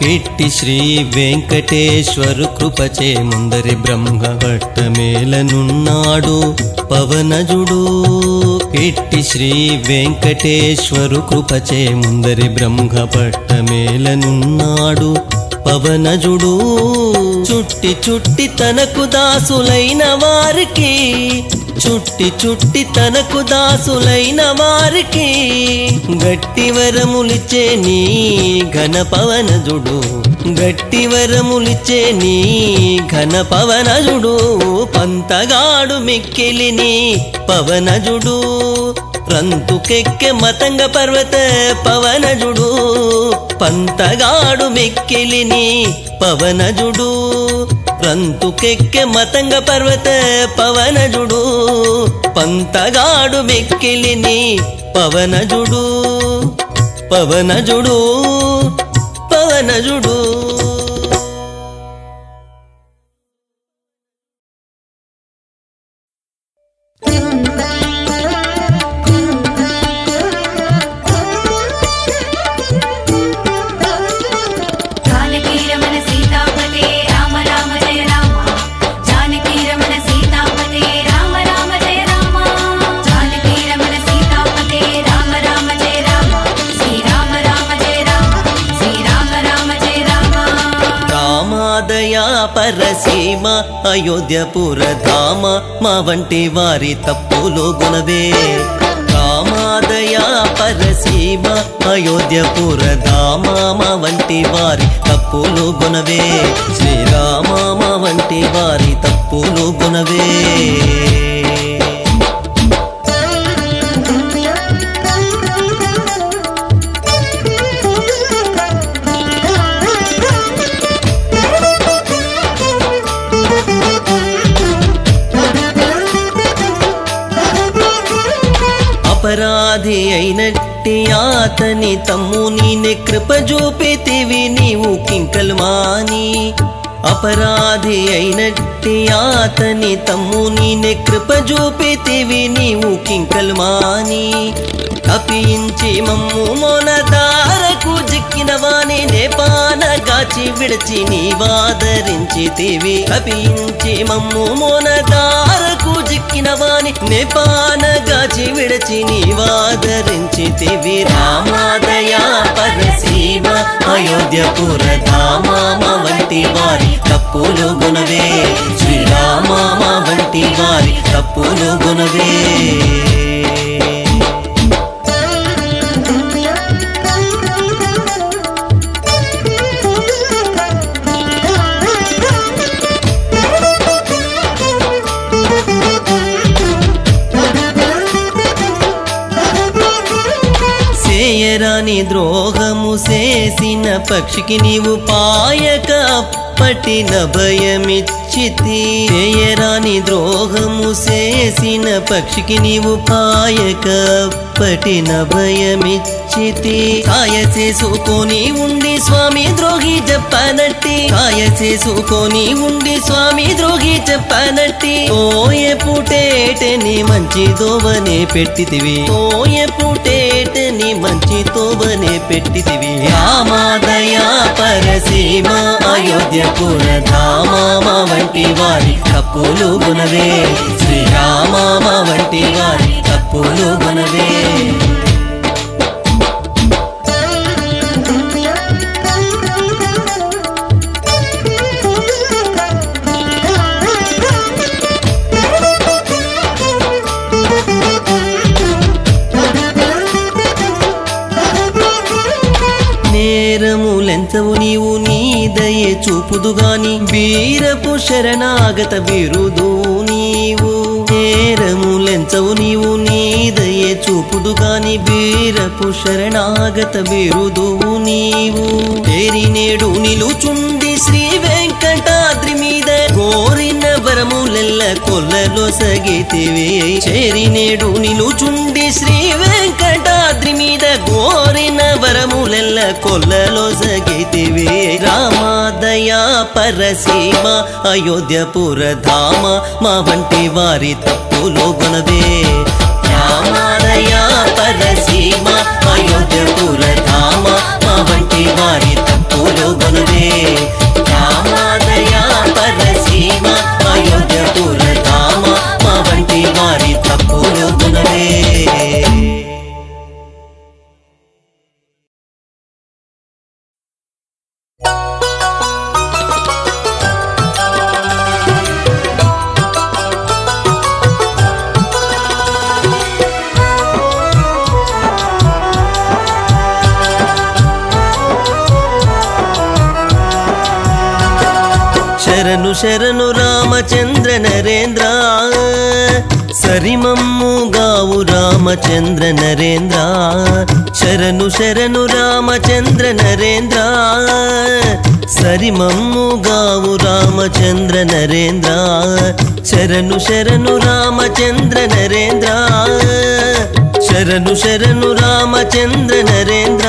ఇట్టి శ్రీ వెంకటేశ్వరు కృపచే ముందరి బ్రహ్మ పట్టమేలనున్నాడు పవనజుడు. ఇట్టి శ్రీ వెంకటేశ్వరు కృపచే ముందరి బ్రహ్మ పట్టమేలనున్నాడు పవనజుడు. చుట్టి చుట్టి తనకు దాసులైన వారికి, చుట్టి చుట్టి తనకు దాసులైన వారికి గట్టి వరములిచ్చే నీ ఘన పవనజుడు. గట్టి వరములిచ్చే నీ ఘన పవనజుడు. పంతగాడు మిక్కిలిని పవనజుడు. రంతుకెక్కె మతంగ పర్వత పవనజుడు. పంతగాడు మిక్కిలిని పవనజుడు. రంతుకెక్కె మతంగ పర్వత పవనజుడు. పంతగాడు మిక్కిలిని పవనజుడు. పవనజుడు పవనజుడు. పరసీమ అయోధ్యపుర ధామ మా వంటి వారి తప్పులు గుణవే. రామాదయ పరసీమ అయోధ్యపుర ధామ మా వంటి వారి తప్పులు గుణవే. శ్రీరామ మా వంటి వారి తప్పులు గుణవే. అపరాధి అయినట్టి ఆతని తమ్ముని కృప చూపితివి నీవు కింకలు మాని. అపరాధి అయినట్టి ఆతని తమ్ముని కృప చూపితివి నీవు కింకలు మాని. తప్పించి మమ్ము మోనదారకు జిక్కిన వాణి నేపాన గాచి విడిచి నీవాదరించితివి. తప్పించి మమ్ము మోనదారకు జిక్కిన వాణి నేపాన గాచి విడిచి నీవాదరించితివి. రామాదయ పరసీమ అయోధ్యపుర ధామ మా వంటి వారి తప్పులు గుణవే. శ్రీరామ మా వంటి వారి తప్పులు గుణవే. చేయరాని ద్రోహము చేసిన పక్షికి నీవు పాయక అప్పటిన భయమిచ్చితి. చేయరాని ద్రోహము చేసిన పక్షికి నీవు పాయక అప్పటిన భయమిచ్చితి. కాయ చేసుకొని ఉండి స్వామి ద్రోహి చెప్పనట్టి. కాయ చేసుకొని ఉండి స్వామి ద్రోహి చెప్పనట్టి. ఓయే పుటేటని మంచి దోవనే పెట్టితివి. ఓయే పుటేటని మంచి తోవనే పెట్టితివి. రామాదయ పరసీమ అయోధ్యపుర ధామ మా వంటి వారి తప్పులు గుణవే. శ్రీరామ మా వంటి వారి తప్పులు గుణవే. నేరములెంచవు నీవు నీ దయే చూపుదుగాని వీరపు శరణాగత బిరుదు నీవు. నేరములెంచవు నీవు నీ దయే చూపుదుగాని వీరపు శరణాగత బిరుదు నీవు. పేరి నేడు నిలుచుండి శ్రీ వెంకటాద్రి మీద కోరిన వరములెల్ల కొల్లలో సగితివే. చేరి నేడు నిలుచుండి శ్రీ వెంకటాద్రి మీద కోరిన వరములెల్ల కొల్లలో సగితివే. రామాదయ పరసీమ అయోధ్యపుర ధామ మా వంటి వారి తప్పులు గుణవే. రామాదయ పరసీమ అయోధ్యపుర ధామ మా వంటి వారి తప్పులు గుణవే. శరణు శరణు రామచంద్ర నరేంద్ర సరిమమ్ముగావు రామచంద్ర నరేంద్ర శరణు శరణు రామచంద్ర నరేంద్ర సరిమమ్ముగావు రామచంద్ర నరేంద్ర శరణు శరణు రామచంద్ర నరేంద్ర శరణు శరణు రామచంద్ర నరేంద్ర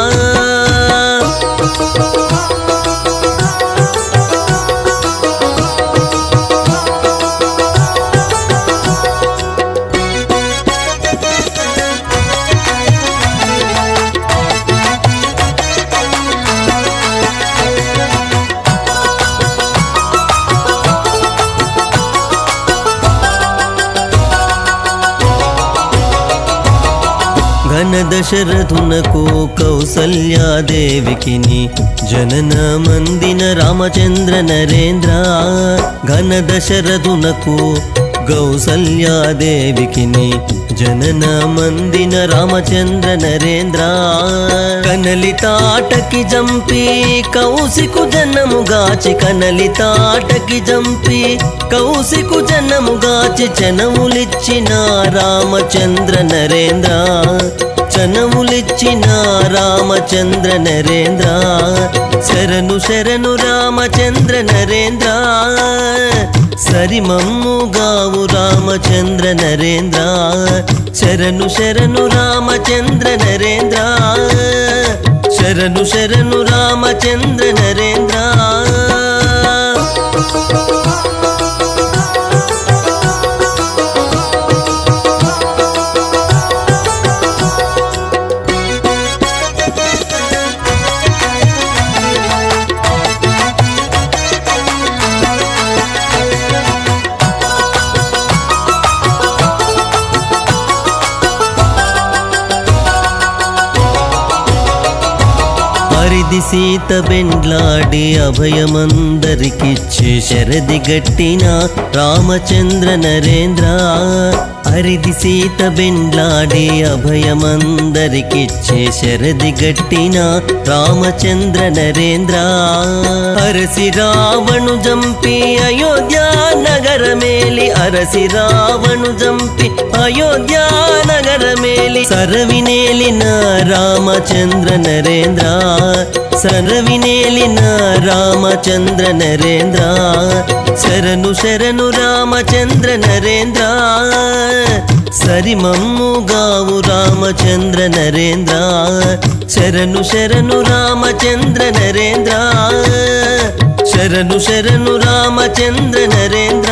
ఘన దశరథునకు కౌసల్యాదేవికిని జనన మందిన రామచంద్ర నరేంద్ర ఘన దశరథునకు కౌసల్యాదేవికిని జనన మందిన రామచంద్ర నరేంద్ర కనలితాటకి జంపి కౌశికు జనముగాచి కనలితాటకి జంపి కౌశికు జనముగాచి చనములిచ్చిన రామచంద్ర నరేంద్ర చనములిచ్చిన రామచంద్ర నరేంద్ర శరణు శరణు రామచంద్ర నరేంద్ర సరిమమ్ముగావు రామచంద్ర నరేంద్ర శరణు శరణు రామచంద్ర నరేంద్ర శరణు శరణు రామచంద్ర నరేంద్ర హరిది సీత బెండ్లాడి అభయమందరికిచ్చి శరది గట్టిన రామచంద్ర నరేంద్ర హరిది సీత బెండ్లాడి అభయమందరికిచ్చి శరది గట్టిన రామచంద్ర నరేంద్ర అరసి రావణు జంపి అయోధ్య నగరమేలి అరసి రావణు జంపి అయోధ్య నగరమేలి సరవినేలిన రామచంద్ర నరేంద్ర సరవినేలిన రామచంద్ర నరేంద్ర శరణు శరణు రామచంద్ర నరేంద్ర సరిమమ్ముగావు రామచంద్ర నరేంద్ర శరణు శరణు రామచంద్ర నరేంద్ర శరణు శరణు రామచంద్ర నరేంద్ర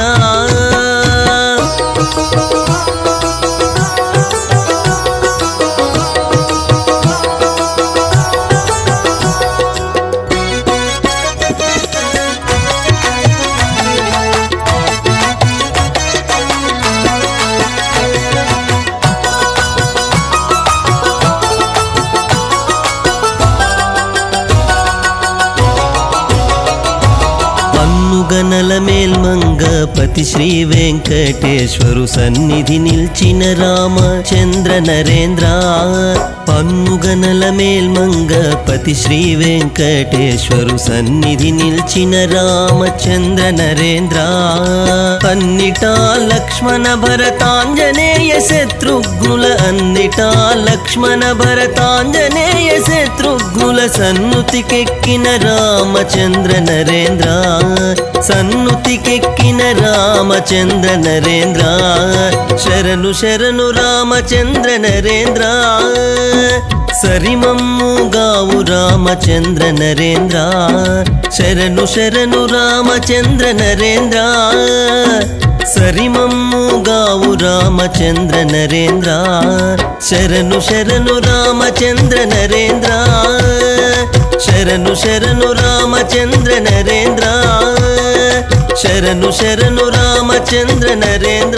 గనల మేల్మంగ పతి శ్రీ వెంకటేశ్వరు సన్నిధి నిల్చిన రామచంద్ర నరేంద్ర పన్నుగనల మేల్మంగ పతి శ్రీ వెంకటేశ్వరు సన్నిధి నిల్చిన రామచంద్ర నరేంద్ర అన్నిటా లక్ష్మణ భరతాంజనేయ శత్రుఘ్నుల అన్నిటా లక్ష్మణ భరతాంజనేయ శత్రుఘ్నుల సన్నుతికెక్కిన రామచంద్ర నరేంద్ర సన్నుతికెక్కిన రామచంద్ర నరేంద్ర శరణు శరణు రామచంద్ర నరేంద్ర సరిమమ్ముగావు రామచంద్ర నరేంద్ర శరణు శరణు రామచంద్ర నరేంద్ర సరిమమ్ముగావు రామచంద్ర నరేంద్ర శరణు శరణు రామచంద్ర నరేంద్ర శరణు శరణు రామచంద్ర నరేంద్ర శరణు శరణు రామచంద్ర నరేంద్ర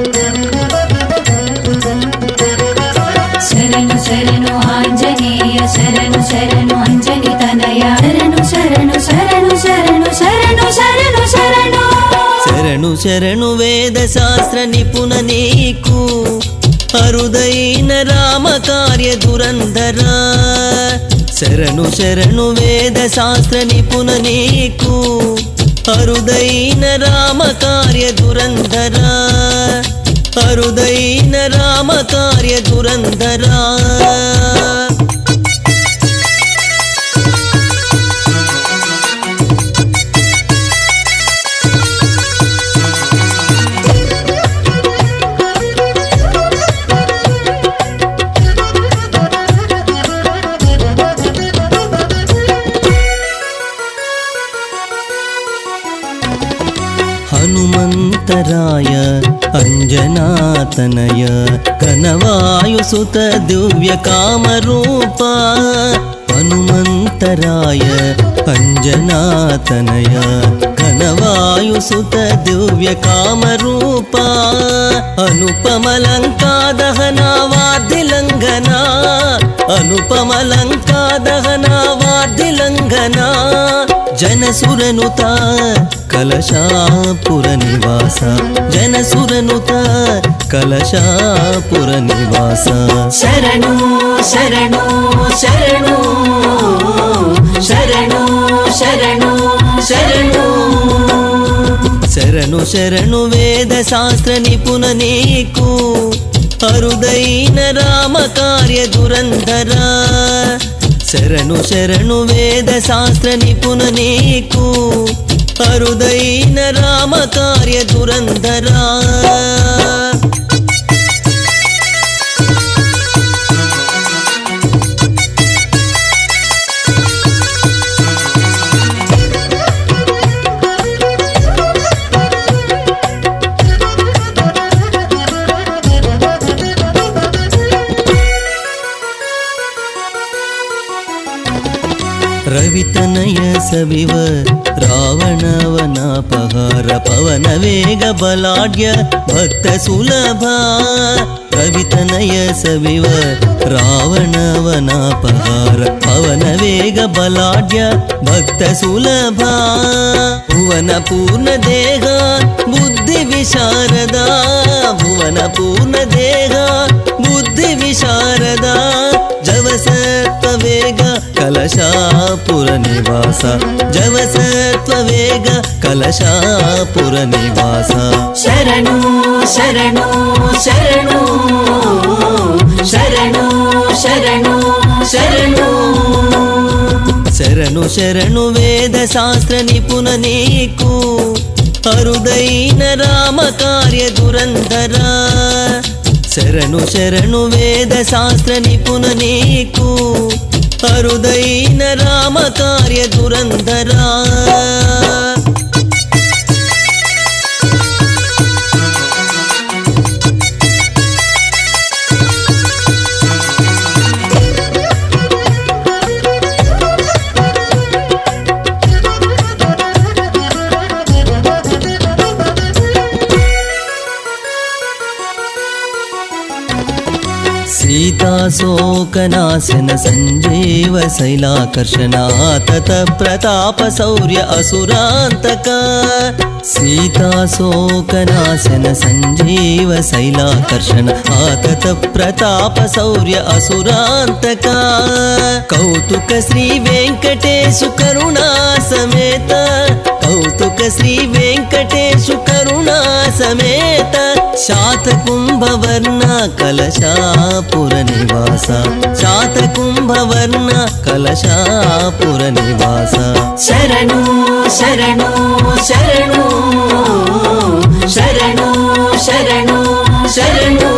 శరణు శరణు ఆంజనేయ శరణు శరణు అంజని తనయ శరణు శరణు శరణు శరణు శరణు శరణు శరణు శరణు శరణు వేద శాస్త్ర నిపుణ నీకు అరుదైన రామ కార్య దురంధర శరణు శరణు వేద శాస్త్ర నిపుణ నీకు అరుదైన రామ కార్య దురంధర అరుదైన రామ కార్య దురంధర హనుమంతరాయ అంజనాతనయ ఘనవాయుసుత దివ్య కామరూప హనుమంతరాయ అంజనాతనయ ఘనవాయుసుత దివ్య కామరూప అనుపమలంకాదహనా వార్ధిలంఘనా అనుపమలంకాదహనా వార్ధిలంఘనా जनसुरनुत कलशापुर निवास जनसुरनुत कलशापुर निवास शरणु शरणु शरणु शरणु शरणु शरणु शरणु शरणु वेद शास्त्र निपुण नीकु अरुदैन राम कार्य दुरंधर శరణు శరణు వేద శాస్త్ర నిపుణ నీకు అరుదైన రామ కార్య దురంధర रवितनय सविव रावणवनापहार पवन वेग बलाढ्य भक्त सुलभ रवितनय सविव रावणवनापहार पवन वेग बलाढ्य भक्त सुलभ भुवन पूर्ण देह बुद्धि विशारदा भुवन पूर्ण देह बुद्धि विशारदा जवसत्व वेग कलशापुर निवास जवसत्व वेग कलशापुर निवास शरणु शरणु शरणु शरणु शरणु शरणु शरणु शरणु वेद शास्त्र निपुण नीकु अरुदैन राम कार्य दुरंधर शरणु शरणु वेद शास्त्र निपुण नीकु अरुदैन राम कार्य दुरंधर सीता शोकनाशन संजीव शैलाकर्षणातत प्रताप शौर्य असुरांतक सीता शोकनाशन संजीव शैलाकर्षण आतत प्रताप शौर्य असुरांतक कौतुक श्री वेंकटेश करुणा समेत कौतुक श्री वेंकटेश करुणा समेत शातकुंभवर्ण कलशापुर निवास शातकुंभवर्ण कलशापुर निवास शरणु शरणु शरणु शरणु शरणु शरणु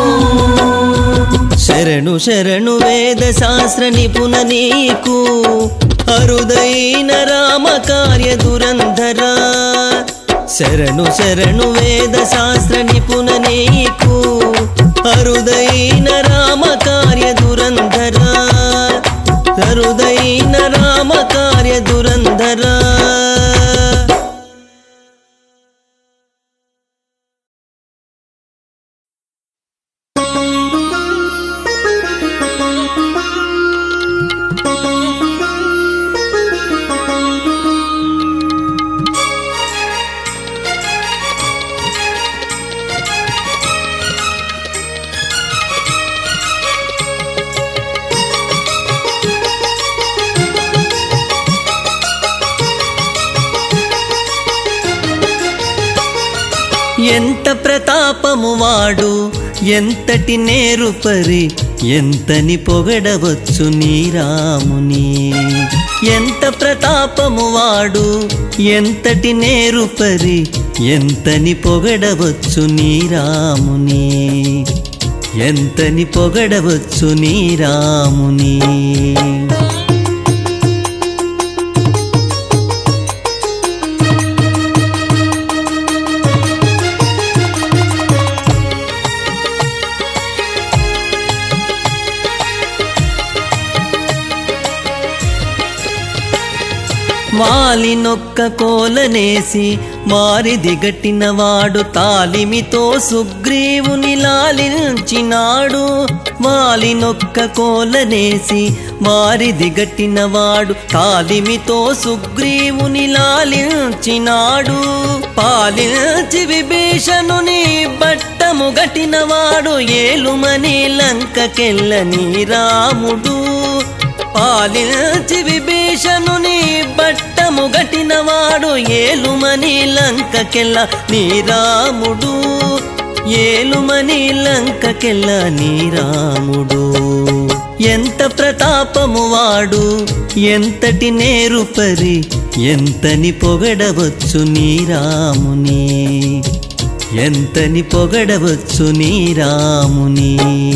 शरणु शरणु वेद शास्त्र निपुण नीकु अरुदैन राम कार्य दुरंधर शरणु शरणु वेद शास्त्र निपुण नीकु अरुदैन राम कार्य दुरंधर अरुदैन राम कार्य दुरंधर ఎంత ప్రతాపము వాడు ఎంతటి నేరుపరి ఎంతని పొగడవచ్చు నీ రాముని ఎంత ప్రతాపము వాడు ఎంతటి నేరుపరి ఎంతని పొగడవచ్చు నీ రాముని ఎంతని పొగడవచ్చు నీ రాముని మాలినొక్క కోలనేసి మారిది గట్టినవాడు తాలిమితో సుగ్రీవుని లాలించినాడు మాలినొక్క కోలనేసి మారిది గట్టినవాడు తాలిమితో సుగ్రీవుని లాలించినాడు పాలించి విభీషణుని బట్టము గట్టినవాడు ఏలుమని లంకకెళ్ళని రాముడు పాలించి విభీషణుని బట్టము గట్టినవాడు ఏలుమని లంకకెళ్ళ నీ రాముడు ఏలుమని లంకకెళ్ళ నీ రాముడు ఎంత ప్రతాపము వాడు ఎంతటి నేరుపరి ఎంతని పొగడవచ్చు నీ రాముని ఎంతని పొగడవచ్చు నీ రాముని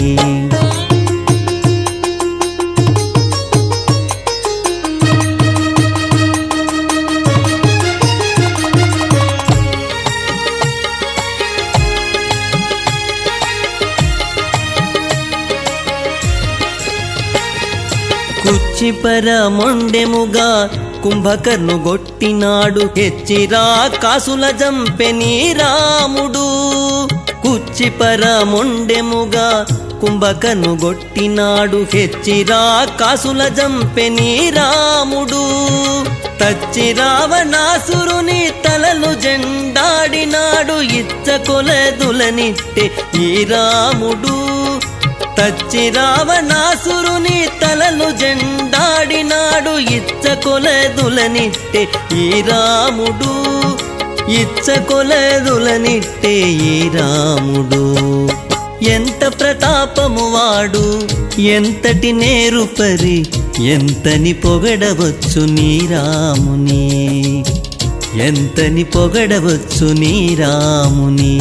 కుచ్చిపర మొండెముగా కుంభకర్ణు గొట్టినాడు హెచ్చిరా కాసుల జంపెని రాముడు కుచ్చిపర మొండెముగా కుంభకర్ణు గొట్టినాడు హెచ్చిరా కాసుల జంపెని రాముడు తచ్చి రావణాసురుని తలలు జెండాడినాడు ఇచ్చ కొలదులనిట్టే ఈ రాముడు తచ్చి రావణాసురుని తలలు జెండాడినాడు ఇచ్చ కొలదులనిట్టే ఈ రాముడు ఇచ్చ కొలదులనిట్టే ఈ రాముడు ఎంత ప్రతాపము వాడు ఎంతటి నేరుపరి ఎంతని పొగడవచ్చు నీ రాముని ఎంతని పొగడవచ్చు నీ రాముని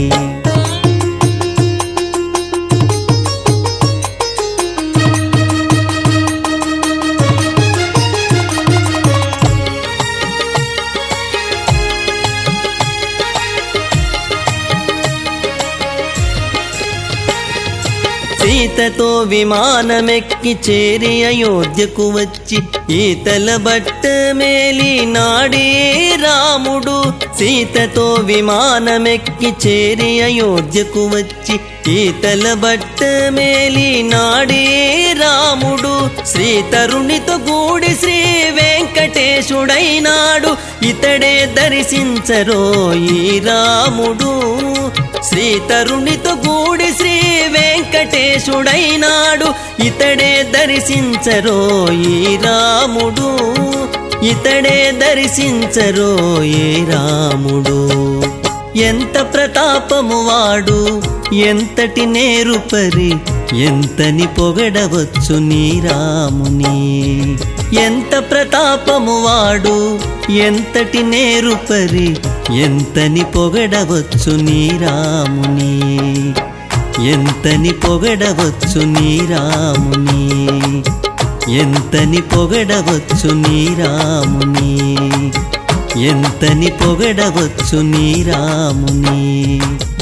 సీతతో విమానమెక్కి చేరి అయోధ్యకు వచ్చి ఈతల బట్ట మేలి నాడే రాముడు సీతతో విమానమెక్కి చేరి అయోధ్యకు వచ్చి ఈతల బట్ట మేలి నాడే రాముడు శ్రీతరునితో కూడి శ్రీ వెంకటేశుడైనాడు ఇతడే దర్శించరో ఈ రాముడు శ్రీతరునితో కూడి శ్రీ వెంకటేశుడైనాడు ఇతడే దర్శించరో ఈ రాముడు ఇతడే దర్శించరో ఏ రాముడు ఎంత ప్రతాపము వాడు ఎంతటి నేరుపరి ఎంతని పొగడవచ్చు నీ రాముని ఎంత ప్రతాపము వాడు ఎంతటి నేరుపరి ఎంతని పొగడవచ్చు నీ రాముని ఎంతని పొగడవచ్చు నీ రాముని ఎంతని పొగడవచ్చు నీ రాముని ఎంతని పొగడవచ్చు నీ రాముని